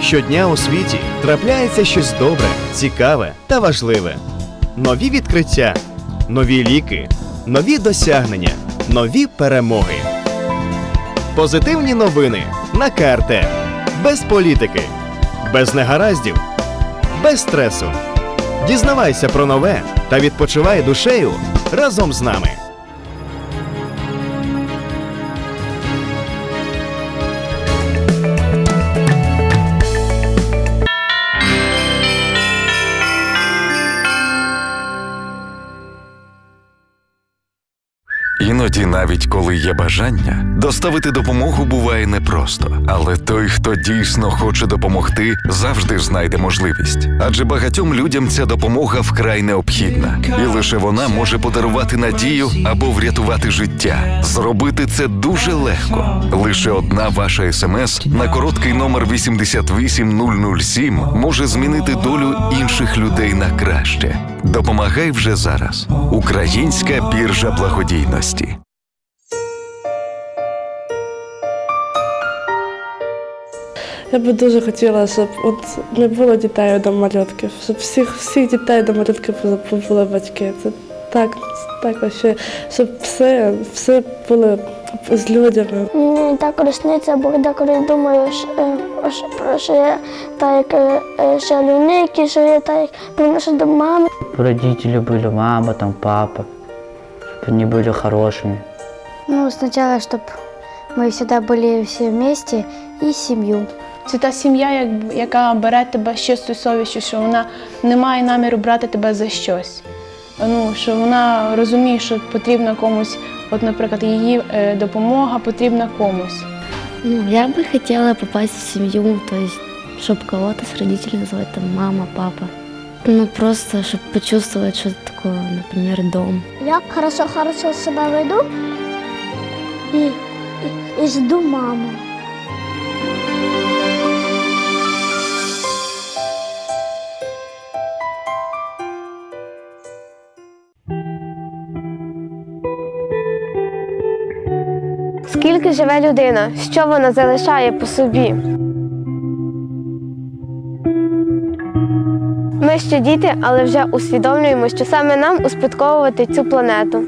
Щодня у світі трапляється щось добре, цікаве та важливе. Нові відкриття, нові ліки, нові досягнення, нові перемоги. Позитивні новини на КРТ. Без політики, без негараздів, без стресу. Дізнавайся про нове та відпочивай душею разом з нами. Іноді, навіть коли є бажання, доставити допомогу буває непросто. Але той, хто дійсно хоче допомогти, завжди знайде можливість. Адже багатьом людям ця допомога вкрай необхідна. І лише вона може подарувати надію або врятувати життя. Зробити це дуже легко. Лише одна ваша СМС на короткий номер 88007 може змінити долю інших людей на краще. Допомагай вже зараз. Українська біржа благодійності. Я би дуже хотіла, щоб не було дітей до малютків, щоб всіх дітей до малютків були батьки. Це так вообще, щоб все було з людьми. Мені так сниться, бо деколи думаю, що я так шалюники, що я так приношу до мами. Родители были, мама, там, папа, чтобы они были хорошими. Ну, сначала, чтобы мы всегда были все вместе и семью. Це та сім'я, яка бере тебе з чистою совістю, що вона не має наміру брати тебе за щось. Що вона розуміє, що потрібна комусь, от, наприклад, її допомога потрібна комусь. Я бы хотела попасть в семью, то есть, чтобы кого-то с родителями назвать, там, мама, папа. Просто, чтобы почувствовать что-то такое, например, дом. Я хорошо себя веду и жду маму. Скільки живе людина? Що вона залишає по собі? Ми ще діти, але вже усвідомлюємо, що саме нам успадковувати цю планету.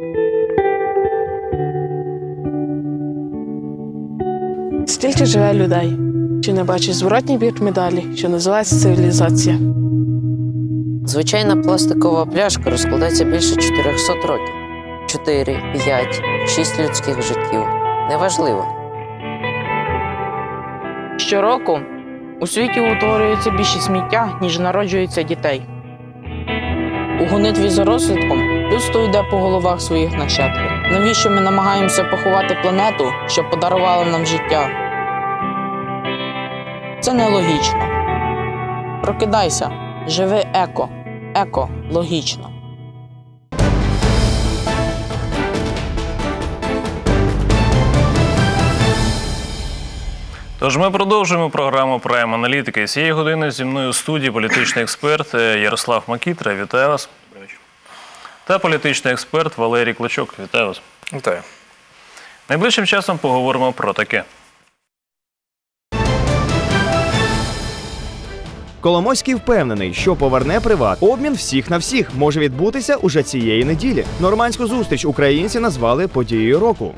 Стільки живе людей, що не бачить зворотній бік медалі, що називається цивілізація. Звичайна пластикова пляшка розкладається більше 400 років. 4, 5, 6 людських життів. Неважливо. Щороку у світі утворюється більше сміття, ніж народжується дітей. У гонитві за розвитком людство йде по головах своїх нащадків. Навіщо ми намагаємося поховати планету, що подарувала нам життя? Це нелогічно. Прокидайся, живи еко. Еко логічно. Тож ми продовжуємо програму «Прайм Аналітики». Цієї години зі мною у студії політичний експерт Ярослав Макітра. Вітаю вас. Та політичний експерт Валерій Клочок. Вітаю вас. Вітаю. Найближчим часом поговоримо про таке. Коломойський впевнений, що поверне приват. Обмін всіх на всіх може відбутися уже цієї неділі. Нормандську зустріч українці назвали подією року.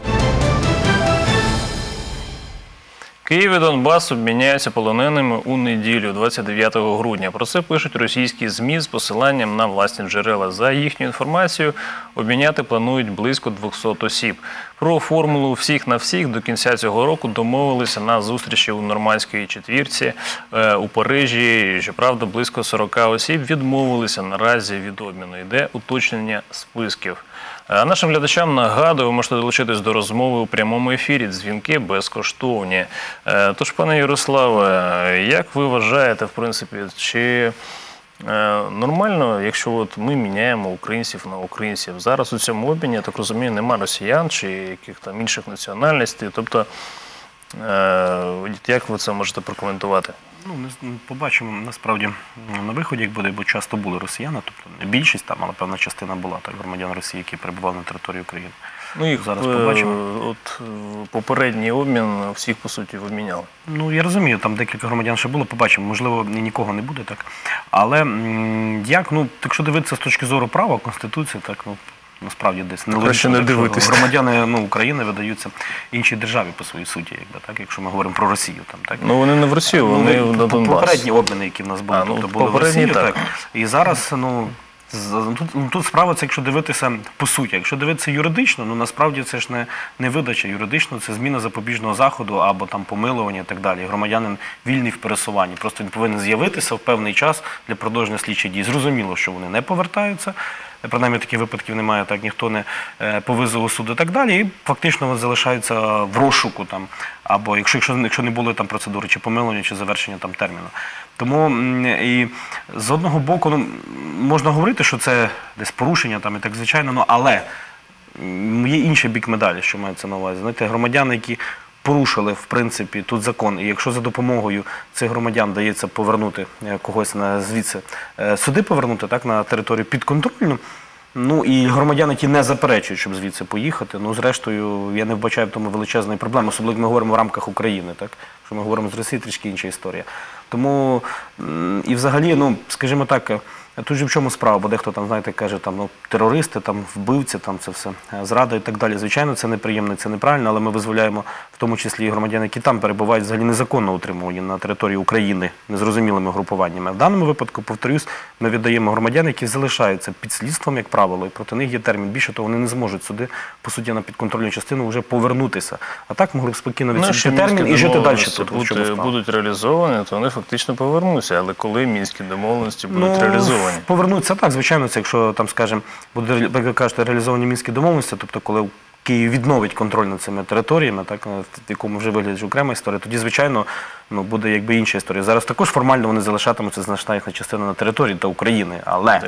Київ і Донбас обміняються полоненими у неділю, 29 грудня. Про це пишуть російські ЗМІ з посиланням на власні джерела. За їхню інформацією, обміняти планують близько 200 осіб. Про формулу «всіх на всіх» до кінця цього року домовилися на зустрічі у Нормандській четвірці у Парижі. Щоправда, близько 40 осіб відмовилися наразі від обміну. Йде уточнення списків. А нашим глядачам нагадую, ви можете долучитись до розмови у прямому ефірі. Дзвінки безкоштовні. Тож, пане Ярославе, як ви вважаєте, в принципі, чи нормально, якщо ми міняємо українців на українців? Зараз у цьому обміні, я так розумію, нема росіян чи яких там інших національностей. Тобто, як ви це можете прокоментувати? Побачимо, насправді, на виході, як буде, бо часто були росіяни, тобто не більшість там, але певна частина була, так, громадян Росії, які перебували на території України. Їх зараз побачимо. Попередній обмін всіх, по суті, обміняли. Я розумію, там декілька громадян ще було, побачимо, можливо, нікого не буде, так. Але якщо дивитися з точки зору права, Конституції, так, насправді десь нелогічно, що громадяни України видаються іншій державі по своїй суті, якщо ми говоримо про Росію. Вони не в Росію, вони на Донбас. Попередні обміни, які в нас були, були в Росії. Так. І зараз, тут справа це, якщо дивитися по суті. Якщо дивитися юридично, насправді це ж не видача. Юридично це зміна запобіжного заходу або там помилування і так далі. Громадянин вільний в пересуванні. Просто він повинен з'явитися в певний час для продовження слідчих дій. Зрозуміло, що вони не повертаються. Принаймні таких випадків немає, так ніхто не по визову суду і так далі, і фактично вони залишаються в розшуку, або якщо не було там процедури чи помилування, чи завершення там терміну. Тому і з одного боку можна говорити, що це десь порушення і так звичайно, але є інший бік медалі, що мається на увазі. Знаєте, громадяни, які порушили, в принципі, тут закон, і якщо за допомогою цих громадян дається повернути когось звідси, сюди повернути, так, на територію підконтрольну, і громадяни, які не заперечують, щоб звідси поїхати, зрештою, я не вбачаю в тому величезної проблеми, особливо ми говоримо в рамках України, так, що ми говоримо з Росії, трішки інша історія. Тому, і взагалі, скажімо так, тут же в чому справа, бо дехто там, знаєте, каже, терористи, вбивці, це все, зрада і так далі. Звичайно, це неприємно, це неправильно, але ми визволяємо в тому числі і громадян, які там перебувають взагалі незаконно утримувані на території України незрозумілими групуваннями. В даному випадку, повторюсь, ми віддаємо громадян, які залишаються під слідством, як правило, і проти них є термін. Більше того, вони не зможуть сюди, по суті, на підконтрольну частину вже повернутися. А так могли б спокійно відсидіти термін і жити далі тут. Будуть реалізовані, то вони фактично повернуться. Але коли мінські домовленості будуть реалізовані? Повернуться так, звичайно, це якщо, скажімо, будуть, як ви кажете, реалізовані мінські домовленості, тобто коли Київ відновить контроль над цими територіями, так, в якому вже виглядає окрема історія, тоді, звичайно, буде якби інша історія. Зараз також формально вони залишатимуться значна їхня частина на території та України,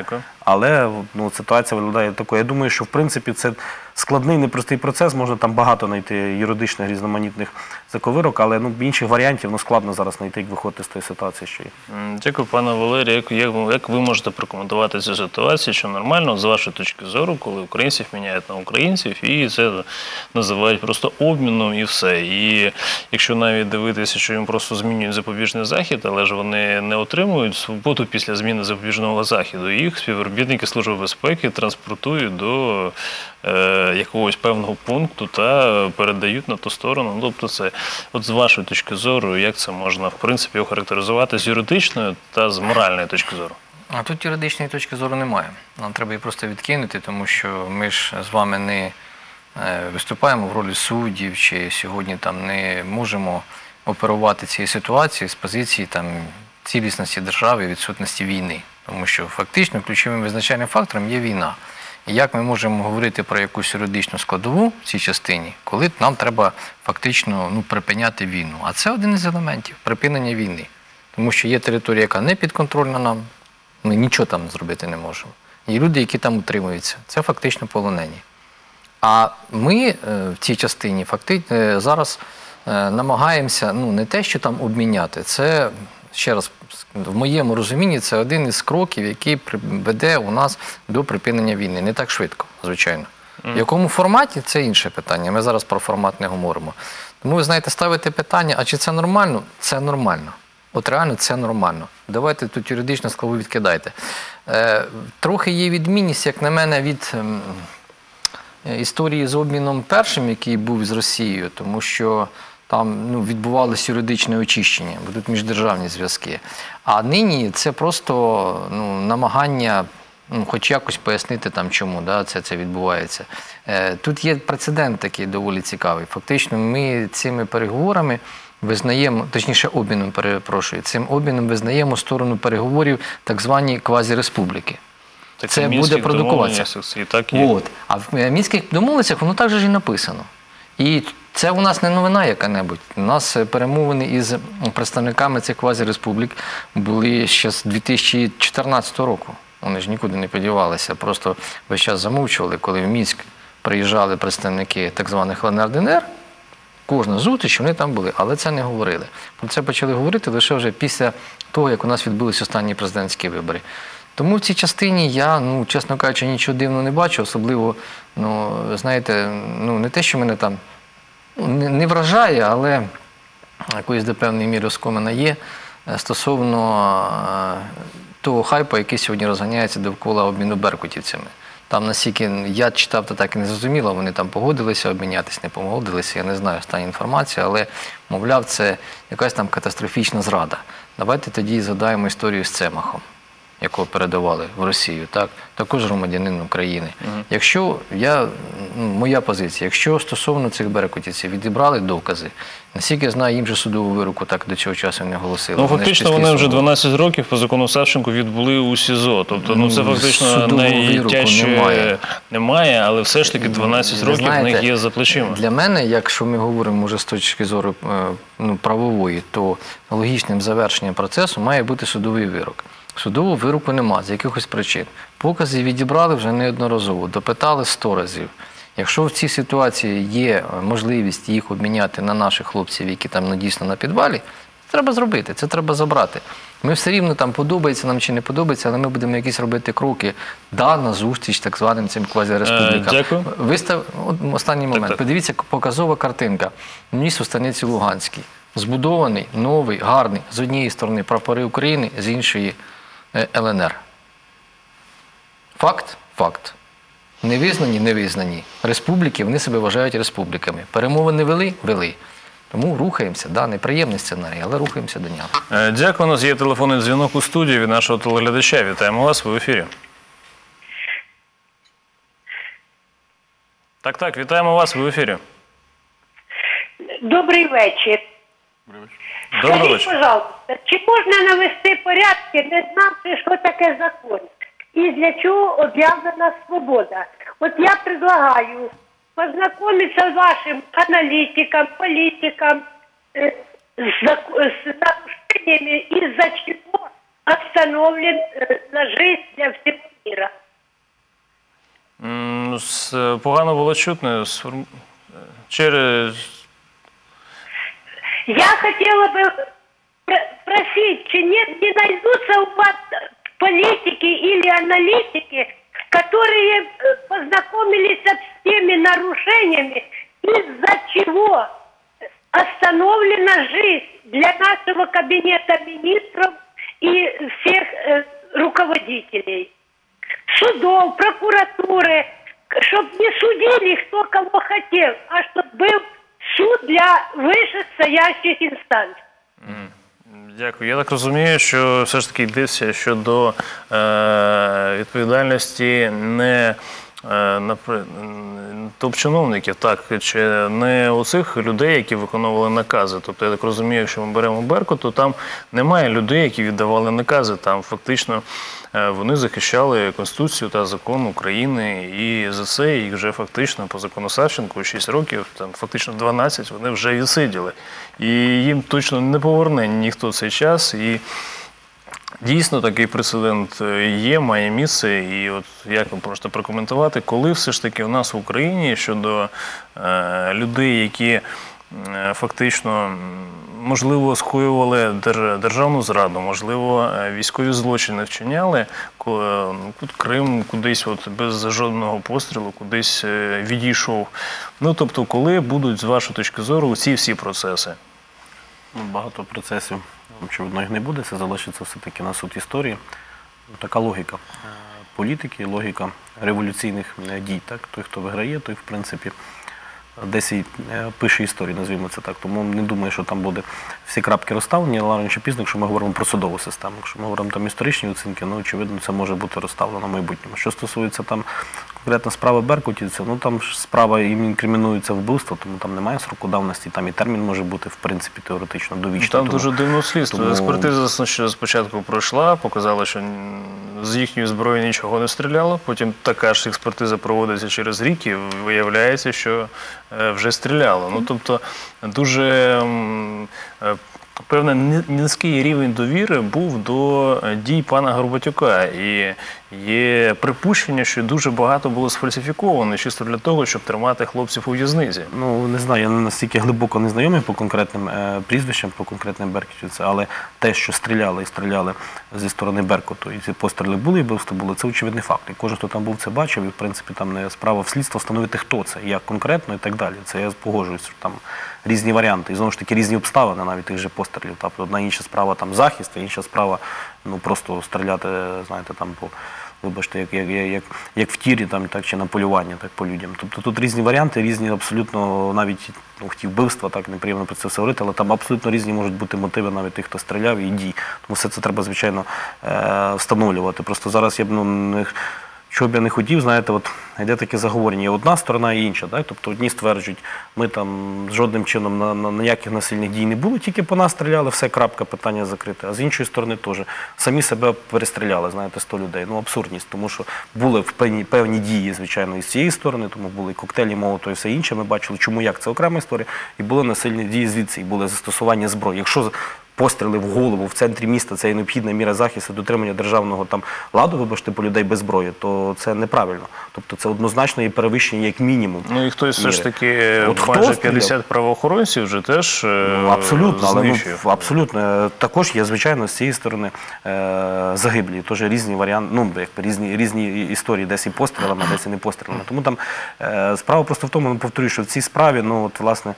але ситуація виглядає такою. Я думаю, що в принципі це складний, непростий процес, можна там багато знайти юридичних різноманітних заковирок, але інших варіантів складно зараз знайти, як виходити з тієї ситуації, що є. Дякую, пане Валерію. Як ви можете прокоментувати цю ситуацію, що нормально, з вашої точки зору, коли українців міняють на українців, і це називають просто обміном і все. І якщо навіть дивитися, що їм просто змінюють запобіжний захід, але ж вони не отримують свободу після зміни запобіжного заходу, їх співробітники Служби безпеки транспортують до якогось певного пункту та передають на ту сторону. Тобто це, от з вашої точки зору, як це можна, в принципі, охарактеризувати з юридичної та з моральної точки зору? А тут юридичної точки зору немає. Нам треба її просто відкинути, тому що ми ж з вами не виступаємо в ролі суддів, чи сьогодні не можемо оперувати цією ситуацією з позиції цілісності держави і відсутності війни. Тому що фактично ключовим визначальним фактором є війна. І як ми можемо говорити про якусь юридичну складову в цій частині, коли нам треба фактично припиняти війну? А це один із елементів припинення війни. Тому що є територія, яка не підконтрольна нам, ми нічого там зробити не можемо. Є люди, які там утримуються. Це фактично полонені. А ми в цій частині фактично зараз намагаємося не те, що там обміняти, це, ще раз, в моєму розумінні, це один із кроків, який веде у нас до припинення війни. Не так швидко, звичайно. В якому форматі – це інше питання. Ми зараз про формат не говоримо. Тому, ви знаєте, ставите питання, а чи це нормально? Це нормально. От реально це нормально. Давайте тут юридичну складову відкидайте. Трохи є відмінність, як на мене, від історії з обміном першим, який був з Росією, тому що там відбувалося юридичне очищення, бо тут міждержавні зв'язки. А нині це просто намагання хоч якось пояснити чому це відбувається. Тут є прецедент такий доволі цікавий. Фактично ми цими переговорами визнаємо, точніше обміном, перепрошую, цим обміном визнаємо сторону переговорів так звані квазіреспубліки. Це буде продукуватися. А в Мінських домовленостях воно так же і написано. І це у нас не новина яка-небудь. У нас перемовини із представниками цих квазіреспублік були ще з 2014 року. Вони ж нікуди не подівалися, просто весь час замовчували, коли в Мінськ приїжджали представники так званих ЛНР, ДНР, кожна зустріч, вони там були, але це не говорили. Про це почали говорити лише вже після того, як у нас відбулися останні президентські вибори. Тому в цій частині я, чесно кажучи, нічого дивного не бачу, особливо, знаєте, не те, що мене там не вражає, але якоїсь до певної міри оскомина є стосовно того хайпу, який сьогодні розганяється довкола обміну беркутівцями. Там, наскільки я читав, то так і не зрозуміло, вони там погодилися обмінятися, не погодилися, я не знаю останню інформацію, але, мовляв, це якась там катастрофічна зрада. Давайте тоді згадаємо історію з Цемахом, якого передавали в Росію, також громадянин України. Якщо, моя позиція, якщо стосовно цих беркутівців відібрали докази, наскільки я знаю, їм же судову вироку так до цього часу не оголосили. Фактично вони вже 12 років по закону Савченко відбули у СІЗО. Тобто, це фактично найтяжче немає, але все ж таки 12 років в них є за плечима. Для мене, якщо ми говоримо вже з точки зору правової, то логічним завершенням процесу має бути судовий вирок. Судового вироку нема, з якихось причин. Покази відібрали вже неодноразово, допитали 100 разів. Якщо в цій ситуації є можливість їх обміняти на наших хлопців, які там дійсно на підвалі, це треба зробити, це треба забрати. Ми все рівно там подобається нам чи не подобається, але ми будемо якісь робити кроки, на зустріч так званим цим квазіреспублікам. Дякую. Останній момент. Подивіться, показова картинка. Міст у станиці Луганській. Збудований, новий, гарний. З однієї сторони прапори України, з іншої ЛНР. Факт? Факт. Невизнані? Невизнані. Республіки, вони себе вважають республіками. Перемовини вели? Вели. Тому рухаємося, неприємний сценарій, але рухаємося до нього. Дякую. У нас є телефонний дзвінок у студії від нашого телеглядача. Вітаємо вас, ви в ефірі. Так, вітаємо вас, ви в ефірі. Добрий вечір. Добрий вечір. Скажіть, пожалуйста, чи можна навести порядки, не знавши, що таке закон? І для чого об'явлена свобода? От я предлагаю познайомитися з вашим аналітиком, політиком, з нарушеннями, із-за чого остановлена жизнь для всього мира. Погано було чутно. Я хотела бы спросить, чи не найдутся у вас политики или аналитики, которые познакомились с теми нарушениями, из-за чего остановлена жизнь для нашего кабинета министров и всех руководителей, судов, прокуратуры, чтобы не судили кто кого хотел, а чтобы был суд для вищестоящих інстанцій. Дякую. Я так розумію, що все ж таки йдеться щодо відповідальності не топ-чиновників, чи не оцих людей, які виконували накази. Тобто, я так розумію, якщо ми беремо Беркут, то там немає людей, які віддавали накази. Там фактично вони захищали Конституцію та закон України, і за це їх вже фактично по закону Савченко 6 років, там фактично 12, вони вже відсиділи. І їм точно не поверне ніхто цей час. І дійсно такий прецедент є, має місце. І от як ви можете прокоментувати, коли все ж таки у нас в Україні щодо людей, які фактично, можливо, скоювали державну зраду, можливо, військові злочини вчиняли, Крим кудись без жодного пострілу, кудись відійшов. Тобто, коли будуть, з вашої точки зору, ці всі процеси? Багато процесів, очевидно, їх не буде, це залишиться все-таки на суд історії. Така логіка політики, логіка революційних дій. Той, хто виграє, той, в принципі, десь і пише історію, назвімо це так. Тому не думаю, що там буде всі крапки розставлені, але рано чи пізно, якщо ми говоримо про судову систему. Якщо ми говоримо там історичні оцінки, очевидно, це може бути розставлено в майбутньому. Що стосується там конкретно справи беркутівців, там справа їм інкримінується вбивство, тому там немає сроку давності, там і термін може бути, в принципі, теоретично довічний. Там дуже дивне слідство. Експертиза спочатку пройшла, показала, що з їхньої зброї нічого не стріляло, потім така ж експертиза проводиться через рік і виявляється, що вже стріляло. Тобто дуже певний низький рівень довіри був до дій пана Горбатюка. І Є припущення, що дуже багато було сфальсифіковано чисто для того, щоб тримати хлопців у в'язниці. Ну, не знаю, я настільки глибоко не знайомий по конкретним прізвищам, по конкретним беркутівцям, але те, що стріляли зі сторони Беркуту, і ці постріли були, і вбивства були, це очевидний факт. І кожен, хто там був, це бачив, і, в принципі, там не справа в слідство встановити, хто це, як конкретно і так далі. Це я погоджуюсь, що там різні варіанти, і, знову ж таки, різні обставини навіть тих же пострілів. Тобто, одна інша справа там захист, а інша справа, ну, просто стріляти, знаєте, там по... Вибачте, як в тірі, там, так, чи на полювання, так, по людям. Тобто тут різні варіанти, різні абсолютно, навіть ті вбивства, так, неприємно про це все говорити, але там абсолютно різні можуть бути мотиви навіть тих, хто стріляв, і дій. Тому все це треба, звичайно, встановлювати. Просто зараз я б, що б я не хотів, знаєте, от йде таке заговорення. Є одна сторона і інша. Так? Тобто одні стверджують, ми там жодним чином на ніяких насильних дій не було, тільки по нас стріляли, все, крапка, питання закрите. А з іншої сторони теж. Самі себе перестріляли, знаєте, 100 людей. Ну, абсурдність, тому що були певні дії, звичайно, і з цієї сторони, тому були і коктейлі, молотов і все інше. Ми бачили, чому, як, це окрема історія. І були насильні дії звідси, і були застосування зброї. Якщо постріли в голову в центрі міста, це є необхідна міра захисту, дотримання державного там ладу, вибачте, по людей без зброї, то це неправильно. Тобто це однозначно є перевищення як мінімум. Ну і хтось все ж таки, майже 50 правоохоронців вже теж знищує. Абсолютно. Також є, звичайно, з цієї сторони загиблі. Теж різні варіанти, ну, різні історії, десь і пострілами, десь і не пострілами. Тому там справа просто в тому, повторюю, що в цій справі, ну, от, власне,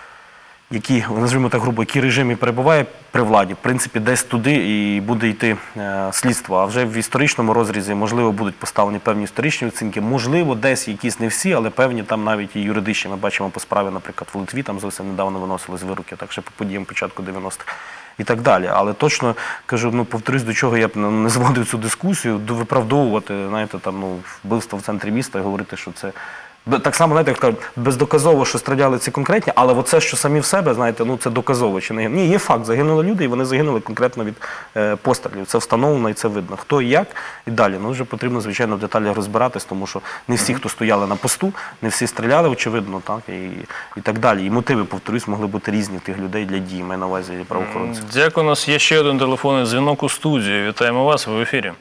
які, називаємо так грубо, який режим і перебуває при владі, в принципі, десь туди і буде йти слідство. А вже в історичному розрізі, можливо, будуть поставлені певні історичні оцінки, можливо, десь якісь не всі, але певні там навіть і юридичні. Ми бачимо по справі, наприклад, в Литві, там зовсім недавно виносились вироки, так ще по подіям початку 90-х і так далі. Але точно, кажу, ну, повторюсь, до чого я б не зводив цю дискусію, виправдовувати, знаєте, там, ну, вбивство в центрі міста і говорити, що це... Так само, знаєте, як кажуть, бездоказово, що стріляли ці конкретні, але оце, що самі в себе, знаєте, ну це доказово чи не. Ні, є факт, загинули люди, і вони загинули конкретно від пострілів. Це встановлено і це видно. Хто і як, і далі. Ну, вже потрібно, звичайно, в деталях розбиратись, тому що не всі, хто стояли на посту, не всі стріляли, очевидно, так, і так далі. І мотиви, повторюсь, могли бути різні тих людей для дій, маю на увазі правоохоронців. Дякую, у нас є ще один телефонний дзвінок у студії. Вітаємо вас, ви в ефірі.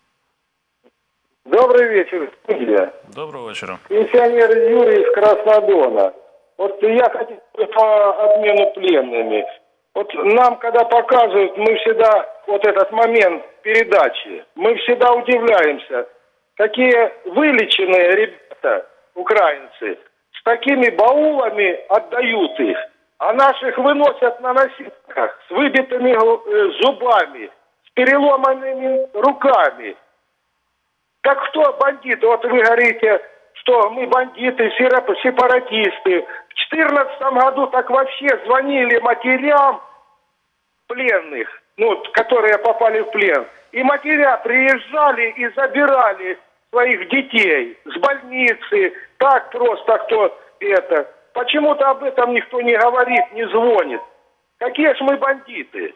Добрый вечер, студия. Доброго вечера. Пенсионер Юрий из Краснодона. Вот я хотел по обмену пленными. Вот нам, когда показывают, мы всегда, вот этот момент передачи, мы всегда удивляемся, какие вылеченные ребята, украинцы, с такими баулами отдают их, а наших выносят на носилках с выбитыми зубами, с переломанными руками. Так кто бандиты? Вот вы говорите, что мы бандиты, сепаратисты. В 2014 году так вообще звонили матерям пленных, ну, которые попали в плен. И матеря приезжали и забирали своих детей с больницы. Так просто кто это. Почему-то об этом никто не говорит, не звонит. Какие ж мы бандиты?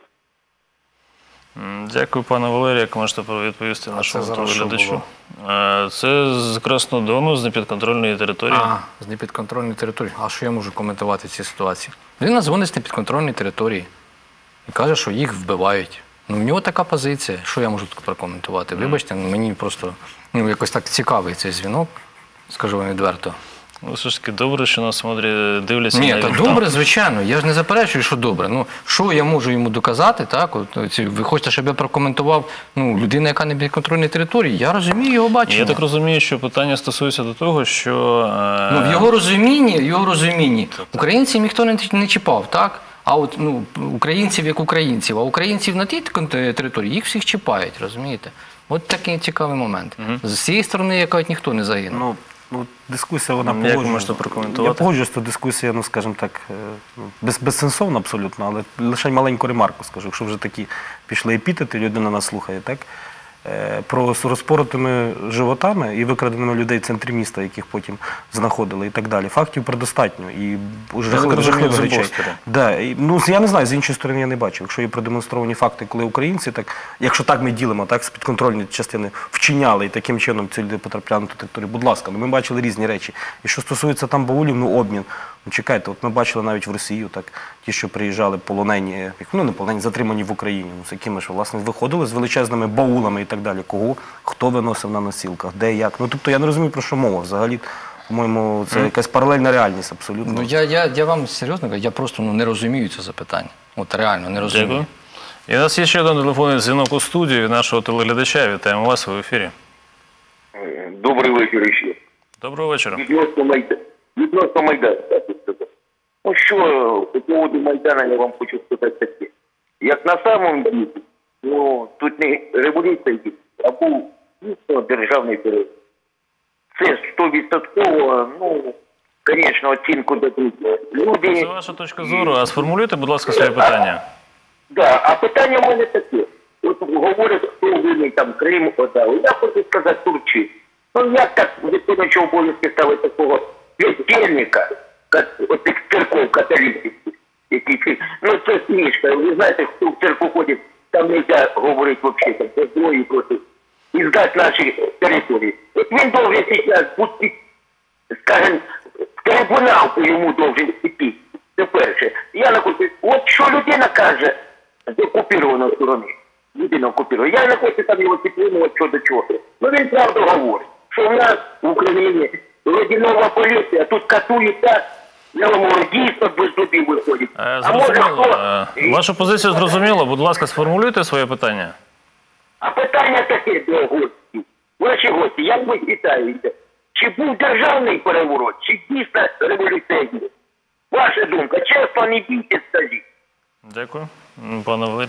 Дякую, пане Валерію. Як можете відповісти нашому глядачу? Це з Краснодону, з непідконтрольної території. З непідконтрольної території. А що я можу коментувати ці ситуації? Він дзвонить з непідконтрольної території і каже, що їх вбивають. Ну, в нього така позиція. Що я можу тут прокоментувати? Вибачте, мені просто якось так цікавий цей дзвінок, скажу вам відверто. Ну, все ж таки, добре, що нас дивляться. Ні, так добре, звичайно. Я ж не заперечую, що добре. Ну, що я можу йому доказати, так? Ви хочете, щоб я прокоментував, ну, людина, яка не під контрольній території? Я розумію його бачення. Я так розумію, що питання стосується до того, що... Ну, в його розумінні, українців ніхто не чіпав, так? А от, ну, українців як українців, а українців на тій території їх всіх чіпають, розумієте? От такий цікавий момент. З цієї сторони, якось ніхто не загинув. Ну, дискусія, вона погоджується. Як можете прокоментувати? Я погоджуюсь, що дискусія, ну, скажімо так, безсенсовна абсолютно, але лише маленьку ремарку скажу. Якщо вже такі пішли епітети, людина нас слухає, так? Про розпоротими животами і викраденими людей в центрі міста, яких потім знаходили і так далі. Фактів предостатньо. І жахливих речей. Ну, я не знаю, з іншої сторони я не бачив. Якщо є продемонстровані факти, коли українці, так, якщо так ми ділимо, так, з підконтрольної частини вчиняли і таким чином ці люди потрапляли на ту територію, будь ласка, ми бачили різні речі. І що стосується там баулів, ну, обмін. Ну, чекайте, от ми бачили навіть в Росію, так, ті, що приїжджали полонені, ну, не полонені, затримані в Україні, ну, з якими ж, власне, виходили з величезними баулами і так так далі. Кого, хто виносив на носілках, де, як. Ну, тобто я не розумію, про що мова взагалі. По-моєму, це якась паралельна реальність абсолютно. Ну, я вам серйозно кажу, я просто не розумію це запитання. От реально не розумію. Дякую. І у нас є ще один телефонний дзвінок у студії від нашого телеглядача. Вітаємо вас, ви в ефірі. Добрий вечір ще. Доброго вечора. Відносно Майдану. Ну що, по поводу Майдану я вам хочу сказати таке. Як на самом деле, ну, тут не революція, а був дійсно державний переворот. Це 100%, ну, звісно, оцінку дадуть люди. Це ваша точка зору. А сформулюйте, будь ласка, своє питання. Так, а питання в мене таке. От говорять, хто винний там Крим подав. Я хочу сказати Турчі. Ну як так виконуючого обов'язки ставить такого священника, от цих церков католицьких, які, ну це смішно. Ви знаєте, хто в церкву ходить, там не можна говорити взагалі, там, про зброю проти, і здати наші території. От він должен зараз бути, скажімо, в трибунал йому должен піти. Це перше. Я не хочу, от що людина каже з окупованої сторони, людина окупирована. Я не хочу там його підтримувати що до чого. Ну він правду говорить, що в нас в Україні ледянова поліція, тут катують так, я вам говорю, дійсно без зубів виходить. Зрозуміло. Вашу позицію зрозуміло. Будь ласка, сформулюйте своє питання. А питання таке до гостів. Ваші гості, як ви вважаєте, чи був державний переворот, чи дійсно революційний? Ваша думка, чесно, не бійте, скажіть. Дякую. Пане Валерій.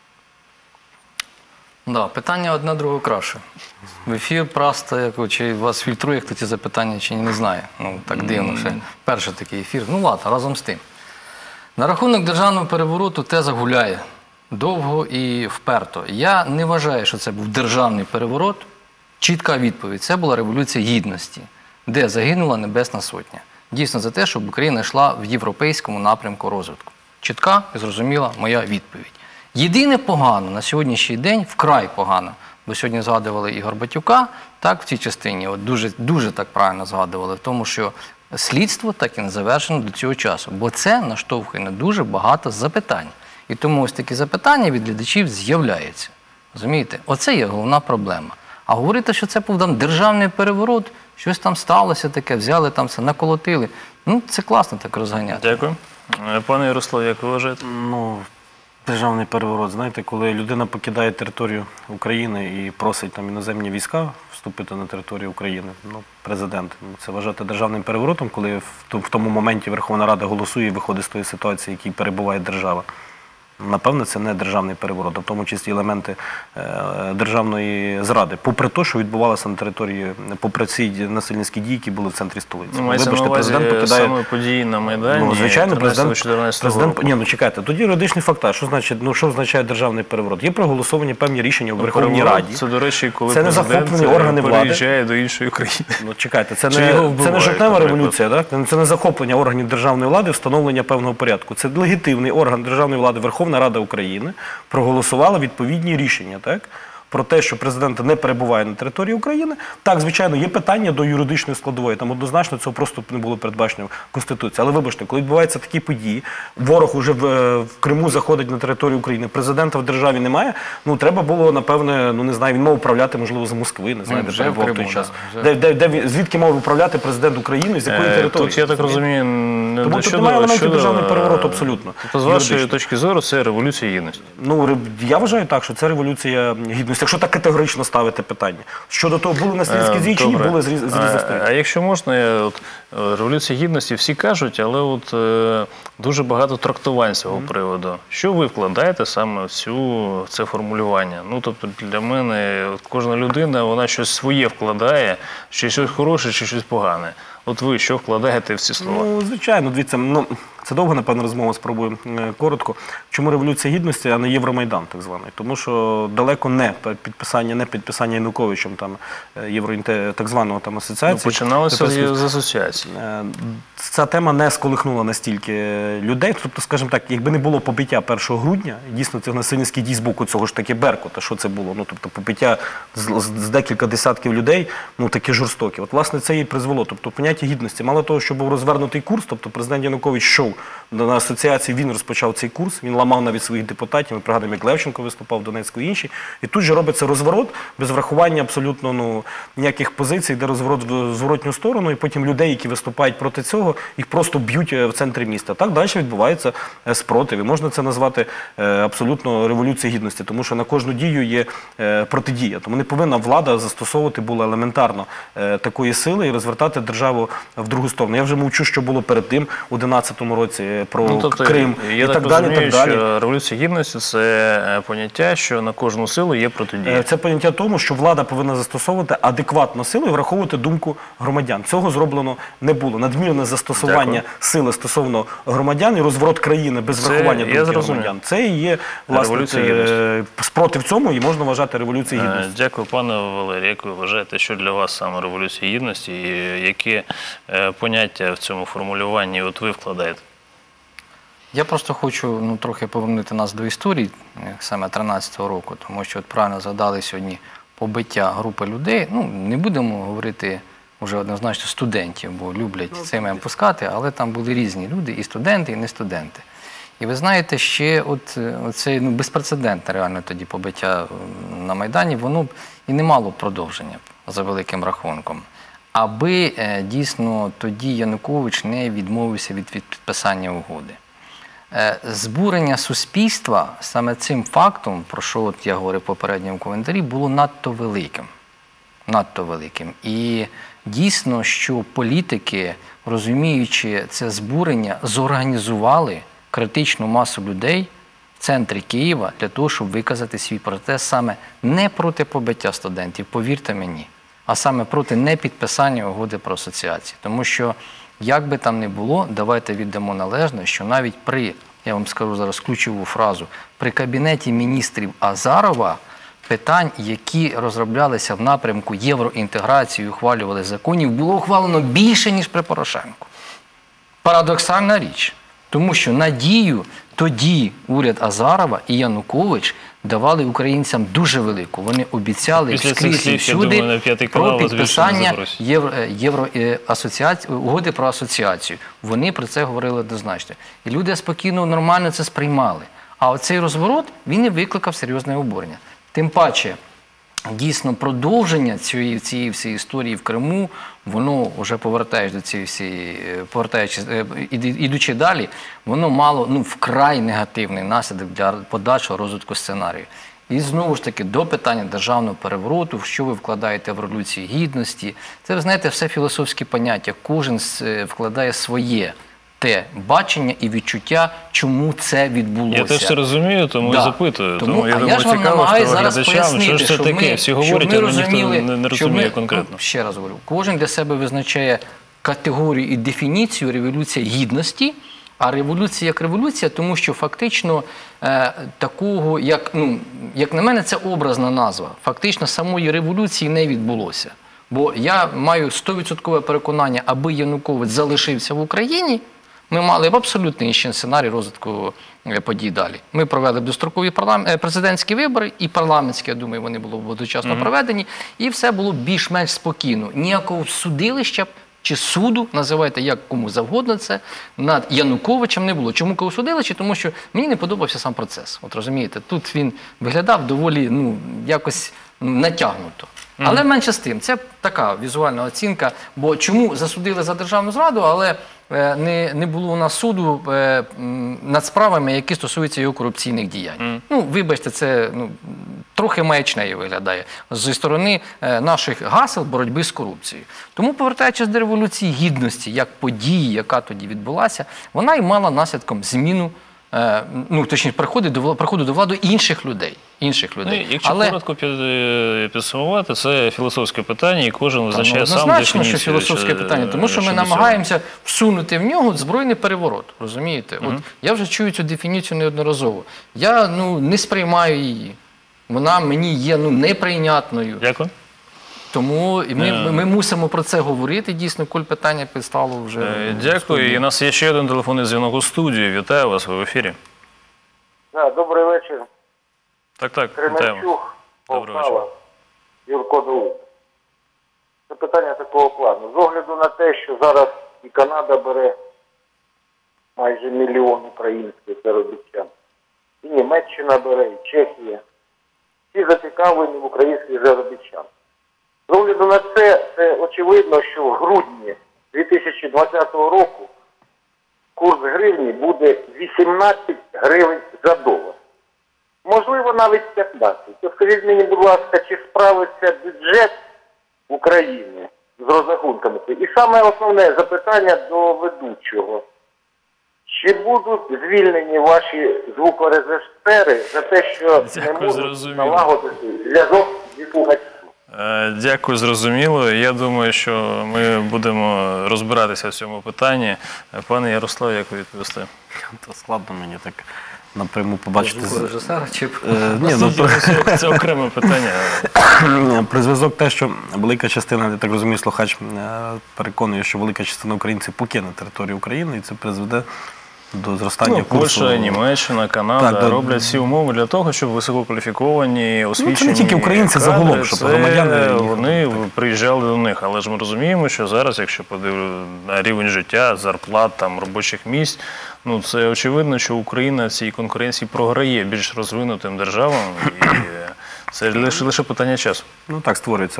Да, питання одне другого краще. В ефір просто, чи вас фільтрує хто ці запитання, чи не знає. Ну, так дивно все. Перший такий ефір. Ну, ладно, разом з тим. На рахунок державного перевороту теза гуляє. Довго і вперто. Я не вважаю, що це був державний переворот. Чітка відповідь. Це була Революція Гідності, де загинула Небесна Сотня. Дійсно за те, щоб Україна йшла в європейському напрямку розвитку. Чітка і зрозуміла моя відповідь. Єдине погано на сьогоднішній день, вкрай погано, бо сьогодні згадували і Горбатюка, так, в цій частині, от дуже так правильно згадували, в тому, що слідство так і не завершено до цього часу, бо це наштовхує на дуже багато запитань. І тому ось такі запитання від глядачів з'являються. Розумієте? Оце є головна проблема. А говорити, що це був там державний переворот, щось там сталося таке, взяли там все, наколотили. Ну, це класно так розганяти. Дякую. Пане Ярослав, як ви вважаєте? Ну, державний переворот, знаєте, коли людина покидає територію України і просить там іноземні війська вступити на територію України, ну, президент, це вважати державним переворотом, коли в тому моменті Верховна Рада голосує і виходить з тої ситуації, в якій перебуває держава. Напевно, це не державний переворот, а в тому числі елементи державної зради. Попри те, що відбувалося на території, попри ці насильницькі дії, які були в центрі столиці. Мається на увазі саме події на Майдані, ну, звичайно, 13-14 року. Ні, ну чекайте, тоді юридичний факт. Що означає державний переворот? Є проголосовані певні рішення у Верховній Раді. Це, до речі, коли це президент переїжджає до іншої країни. Ну, чекайте, це не жовтнева революція, так? Це не захоплення органів державної влади, встановлення певного порядку. Це легітимний орган державної влади, Верховна Рада України, проголосувала відповідні рішення, так? Про те, що президент не перебуває на території України. Так, звичайно, є питання до юридичної складової. Там однозначно цього просто не було передбачено в Конституції. Але вибачте, коли відбуваються такі події, ворог уже в Криму заходить на територію України, президента в державі немає, ну треба було, напевне, ну не знаю, він мав управляти, можливо, з Москви, не знаю, де перебував в той час. Звідки мав управляти президент України, з якої території? Тут, я так розумію, тому тут немає елементів державного перевороту абсолютно. Тобто, з вашої точки зору, це Революція Гідності? Ну, я вважаю так, що це Революція Гідності. Якщо так категорично ставити питання. Щодо того, були насильницькі дії чи ні, були з різних сторін. А якщо можна, Революція Гідності всі кажуть, але от дуже багато трактувань з цього приводу. Що ви вкладаєте саме в це формулювання? Ну, тобто, для мене кожна людина, вона щось своє вкладає, чи щось хороше, чи щось погане. От ви що вкладаєте в ці слова? Ну, звичайно, дивіться, це довга, напевно, розмова, спробую коротко. Чому Революція Гідності, а не Євромайдан, так званий? Тому що далеко не підписання Януковичем там так званого там асоціації. Ну, починалося з асоціації. Ця тема не сколихнула настільки людей. Тобто, скажімо так, якби не було побиття 1 грудня, дійсно цих насильницьких дій з боку цього ж таки Беркута, що це було? Ну, тобто, побиття з декілька десятків людей, ну, такі жорстокі. От, власне, це і призвело. Тобто, поняття гідності. Мало того, що був розвернутий курс, тобто президент Янукович йшов на асоціації, він розпочав цей курс, він ламав навіть своїх депутатів, ми пригадуємо, як Левченко виступав в Донецьку і інші. І тут же робиться розворот, без врахування абсолютно ніяких позицій, де розворот в зворотню сторону, і потім людей, які виступають проти цього, їх просто б'ють в центрі міста. Так далі відбувається спротив. І можна це назвати абсолютно революцією гідності, тому що на кожну дію є протидія. Тому не повинна влада застосовувати було елементарно такої сили і розвертати державу в другу сторону. Я вже мовчу, що було перед тим у 2011 році про Крим і так далі. Я так розумію, що революція гідності – це поняття, що на кожну силу є протидія. Це поняття тому, що влада повинна застосовувати адекватну силу і враховувати думку громадян. Цього зроблено не було. Надмірне застосування сили стосовно громадян і розворот країни без врахування думки громадян. Це і є, власне, спротив цьому і можна вважати революцією гідності. Дякую, пане Валерій. Як ви вважаєте, що для вас саме революція гідності і які поняття в цьому формулюванні от ви вкладаєте? Я просто хочу трохи повернути нас до історії, саме 13-го року, тому що правильно згадали сьогодні побиття групи людей. Не будемо говорити вже однозначно студентів, бо люблять цим пускати, але там були різні люди, і студенти, і не студенти. І ви знаєте, ще оце безпрецедентне реально тоді побиття на Майдані, воно б і не мало продовження за великим рахунком. Аби дійсно тоді Янукович не відмовився від підписання угоди. Збурення суспільства саме цим фактом, про що я говорив в попередньому коментарі, було надто великим. Надто великим. І дійсно, що політики, розуміючи це збурення, зорганізували критичну масу людей в центрі Києва для того, щоб виказати свій протест саме не проти побиття студентів, повірте мені, а саме проти непідписання угоди про асоціацію. Тому що, як би там не було, давайте віддамо належне, що навіть при, я вам скажу зараз ключову фразу, при Кабінеті міністрів Азарова питань, які розроблялися в напрямку євроінтеграції, ухвалювали законів, було ухвалено більше, ніж при Порошенку. Парадоксальна річ. Тому що надію тоді уряд Азарова і Янукович давали українцям дуже велику. Вони обіцяли скрізь і всюди про підписання угоди про асоціацію. Вони про це говорили однозначно. І люди спокійно, нормально це сприймали. А оцей розворот, він і викликав серйозне обурення. Тим паче, дійсно, продовження цієї всієї історії в Криму, воно, вже ідучи далі, воно мало вкрай негативний наслідок для подальшого розвитку сценарію. І знову ж таки, до питання державного перевороту, що ви вкладаєте в революцію гідності, це, ви знаєте, все філософські поняття, кожен вкладає своє те бачення і відчуття, чому це відбулося. Я теж це розумію, тому і запитую. Тому я думаю, цікаво, що глядачам, що ж це таке, всі говорять, але ніхто не розуміє конкретно. Ще раз говорю, кожен для себе визначає категорію і дефініцію революції гідності, а революція як революція, тому що фактично такого, як на мене, це образна назва. Фактично самої революції не відбулося. Бо я маю 100% переконання, аби Янукович залишився в Україні, ми мали б абсолютно інший сценарій розвитку подій далі. Ми провели б дострокові президентські вибори і парламентські, я думаю, вони були б одночасно проведені, і все було б більш-менш спокійно. Ніякого судилища чи суду, називайте як кому завгодно це, над Януковичем не було. Чому кажу судилище? Тому що мені не подобався сам процес. От розумієте, тут він виглядав доволі, якось натягнуто. Але менше з тим, це така візуальна оцінка, бо чому засудили за державну зраду, але не було у нас суду над справами, які стосуються його корупційних діянь. Вибачте, це трохи маячнею виглядає зі сторони наших гасел боротьби з корупцією. Тому, повертаючись до революції гідності, як події, яка тоді відбулася, вона і мала наслідком зміну, точніше, приходу до влади інших людей. Якщо коротко підсумувати, це філософське питання, і кожен визначає сам дефініцію. Однозначно, що філософське питання, тому що ми намагаємося всунути в нього збройний переворот, розумієте? От я вже чую цю дефініцію неодноразово. Я не сприймаю її. Вона мені є неприйнятною. Дякую. Тому ми мусимо про це говорити, дійсно, коли питання підстало вже. Дякую. І у нас є ще один телефонний дзвінок у студії. Вітаю вас, ви в ефірі. Добрий вечір. Так, вітаємо. Кременчук, Полтава, Юрко Дулин. Це питання такого плану. З огляду на те, що зараз і Канада бере майже мільйон українських заробітчан. І Німеччина бере, і Чехія. Всі зацікавлені в українських заробітчан. З огляду на це очевидно, що в грудні 2020 року курс гривні буде 18 гривень за долар. Можливо, навіть 15. То скажіть мені, будь ласка, чи справиться бюджет України з розрахунками? І саме основне запитання до ведучого. Чи будуть звільнені ваші звукорежисери за те, що не можуть налагодити зв'язок зі слухачем? Дякую, зрозуміло. Я думаю, що ми будемо розбиратися в цьому питанні. Пане Ярослав, як ви відповісте? Складно мені так напряму побачити. Звукорежисер чи... Це окреме питання. Про зв'язок те, що велика частина, я так розумію, слухач переконує, що велика частина українців покине територію України, і це призведе до зростання курсу. Польща, Німеччина, Канада роблять всі умови для того, щоб висококваліфіковані, освічені це не тільки українці, загалом, щоб громадяни вони приїжджали до них. Але ж ми розуміємо, що зараз, якщо подивитися на рівень життя, зарплат, там, робочих місць, ну це очевидно, що Україна в цій конкуренції програє більш розвинутим державам. Це лише питання часу. Ну так, створюється.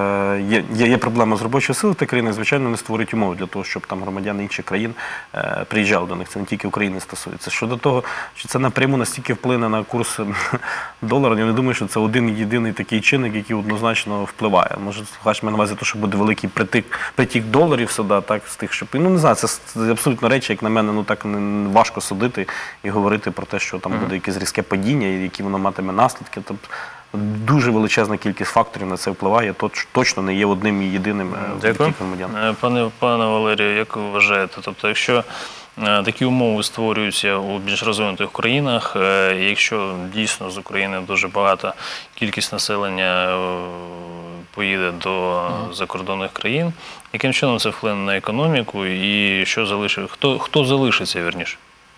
Є проблема з робочою силою, та країни, звичайно, не створюють умови для того, щоб там громадяни інших країн приїжджали до них. Це не тільки України стосується. Щодо того, що це напряму настільки вплине на курс долара, я не думаю, що це один єдиний такий чинник, який однозначно впливає. Може, слухач має на увазі, що буде великий притік доларів сюди, так, з тих, щоб... Ну, не знаю, це абсолютно речі, як на мене, ну так важко судити і говорити про те, що там буде якесь різке падіння, і які воно матиме наслідки. Тобто, дуже величезна кількість факторів на це впливає, точно не є одним і єдиним таких громадян. Пане Валерію, як ви вважаєте, тобто якщо такі умови створюються у більш розвинутих країнах, якщо дійсно з України дуже багата кількість населення поїде до закордонних країн, яким чином це вплине на економіку і що залишить, хто залишиться, вірніше?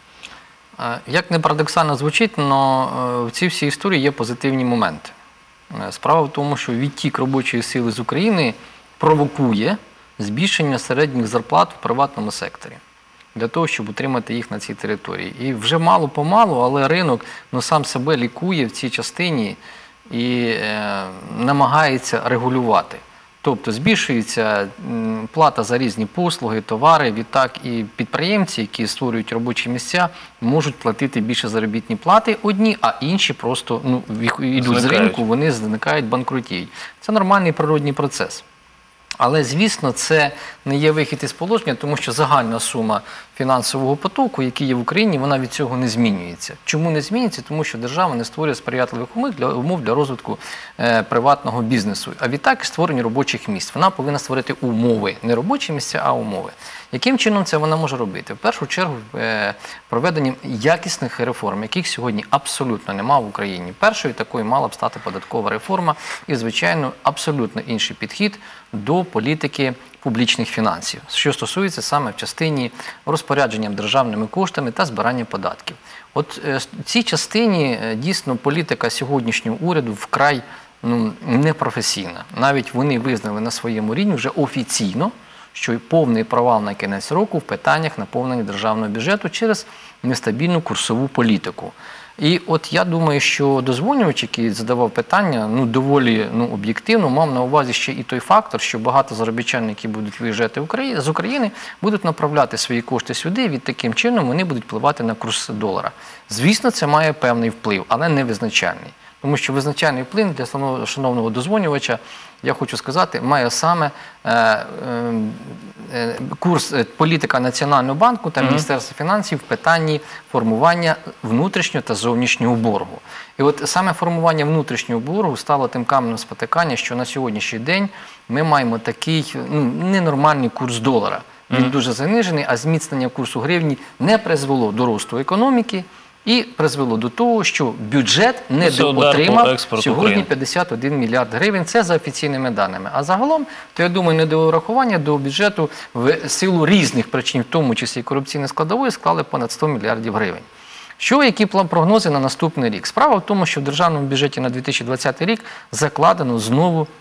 Як не парадоксально звучить, але в цій всій історії є позитивні моменти. Справа в тому, що відтік робочої сили з України провокує збільшення середніх зарплат в приватному секторі для того, щоб утримати їх на цій території. І вже мало-помалу, але ринок сам себе лікує в цій частині і намагається регулювати. Тобто збільшується плата за різні послуги, товари, відтак і підприємці, які створюють робочі місця, можуть платити більше заробітні плати одні, а інші просто йдуть з ринку, вони зникають, банкрутіють. Це нормальний природній процес. Але, звісно, це не є вихід із положення, тому що загальна сума фінансового потоку, який є в Україні, вона від цього не змінюється. Чому не змінюється? Тому що держава не створює сприятливих умов для розвитку приватного бізнесу. А відтак і створення робочих місць. Вона повинна створити умови. Не робочі місця, а умови. Яким чином це вона може робити? В першу чергу, проведенням якісних реформ, яких сьогодні абсолютно немає в Україні. Першою такою мала б стати податкова реформа і, звичайно, абсолютно інший підхід до політики публічних фінансів, що стосується саме в частині розпорядження державними коштами та збирання податків. От в цій частині дійсно політика сьогоднішнього уряду вкрай непрофесійна. Навіть вони визнали на своєму рівні вже офіційно, що повний провал на кінець року в питаннях наповнення державного бюджету через нестабільну курсову політику. І от я думаю, що дозвонювач, який задавав питання, доволі об'єктивно, мав на увазі ще і той фактор, що багато заробітчан, які будуть виїжджати з України, будуть направляти свої кошти сюди, і від таким чином вони будуть впливати на курс долара. Звісно, це має певний вплив, але не визначальний. Тому що визначальний вплив для шановного дозвонювача, я хочу сказати, має саме курс політика Національного банку та Міністерства фінансів в питанні формування внутрішнього та зовнішнього боргу. І от саме формування внутрішнього боргу стало тим каменем спотикання, що на сьогоднішній день ми маємо такий ненормальний курс долара. Він дуже занижений, а зміцнення курсу гривні не призвело до росту економіки, і призвело до того, що бюджет недоотримав сьогодні 51 мільярд гривень. Це за офіційними даними. А загалом, то я думаю, недоурахування до бюджету в силу різних причин, в тому числі корупційної складової, склали понад 100 мільярдів гривень. Які прогнози на наступний рік? Справа в тому, що в державному бюджеті на 2020 рік закладено знову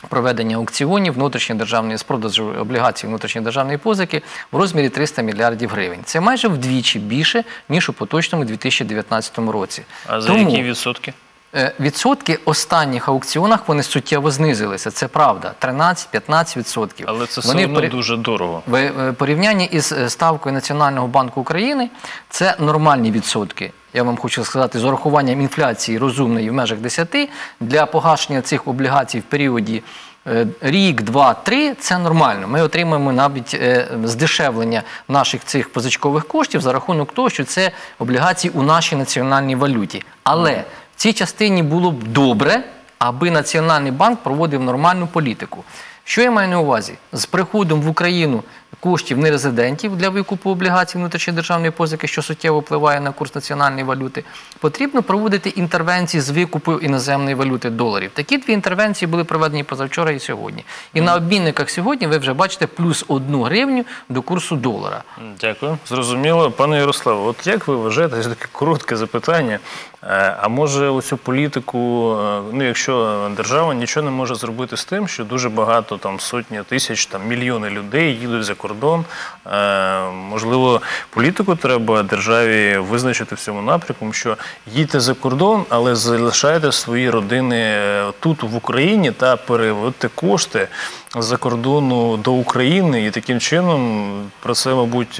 проведення аукціонів з продажу облігацій внутрішньої державної позики в розмірі 300 мільярдів гривень. Це майже вдвічі більше, ніж у поточному 2019 році. А за які відсотки? Відсотки в останніх аукціонах вони суттєво знизилися, це правда, 13-15%. Але це все одно дуже дорого. В порівнянні із ставкою Національного банку України це нормальні відсотки. Я вам хочу сказати, з урахуванням інфляції розумної в межах 10, для погашення цих облігацій в періоді рік, два, три – це нормально. Ми отримаємо навіть здешевлення наших цих позичкових коштів за рахунок того, що це облігації у нашій національній валюті. Але в цій частині було б добре, аби Національний банк проводив нормальну політику. Що я маю на увазі? З приходом в Україну коштів нерезидентів для викупу облігацій внутрішньої державної позики, що суттєво впливає на курс національної валюти, потрібно проводити інтервенції з викупу іноземної валюти доларів. Такі дві інтервенції були проведені позавчора і сьогодні. І на обмінниках сьогодні ви вже бачите плюс 1 гривню до курсу долара. Дякую. Зрозуміло. Пане Ярославе, от як ви вважаєте, таке коротке запитання, а може оцю політику, ну якщо держава нічого не може зробити з тим, що дуже багато, там сотні тисяч, там мільйони людей їдуть за кордон, можливо, політику треба державі визначити в цьому напрямку, що їдьте за кордон, але залишайте свої родини тут, в Україні, та переводьте кошти з-за кордону до України, і таким чином про це, мабуть,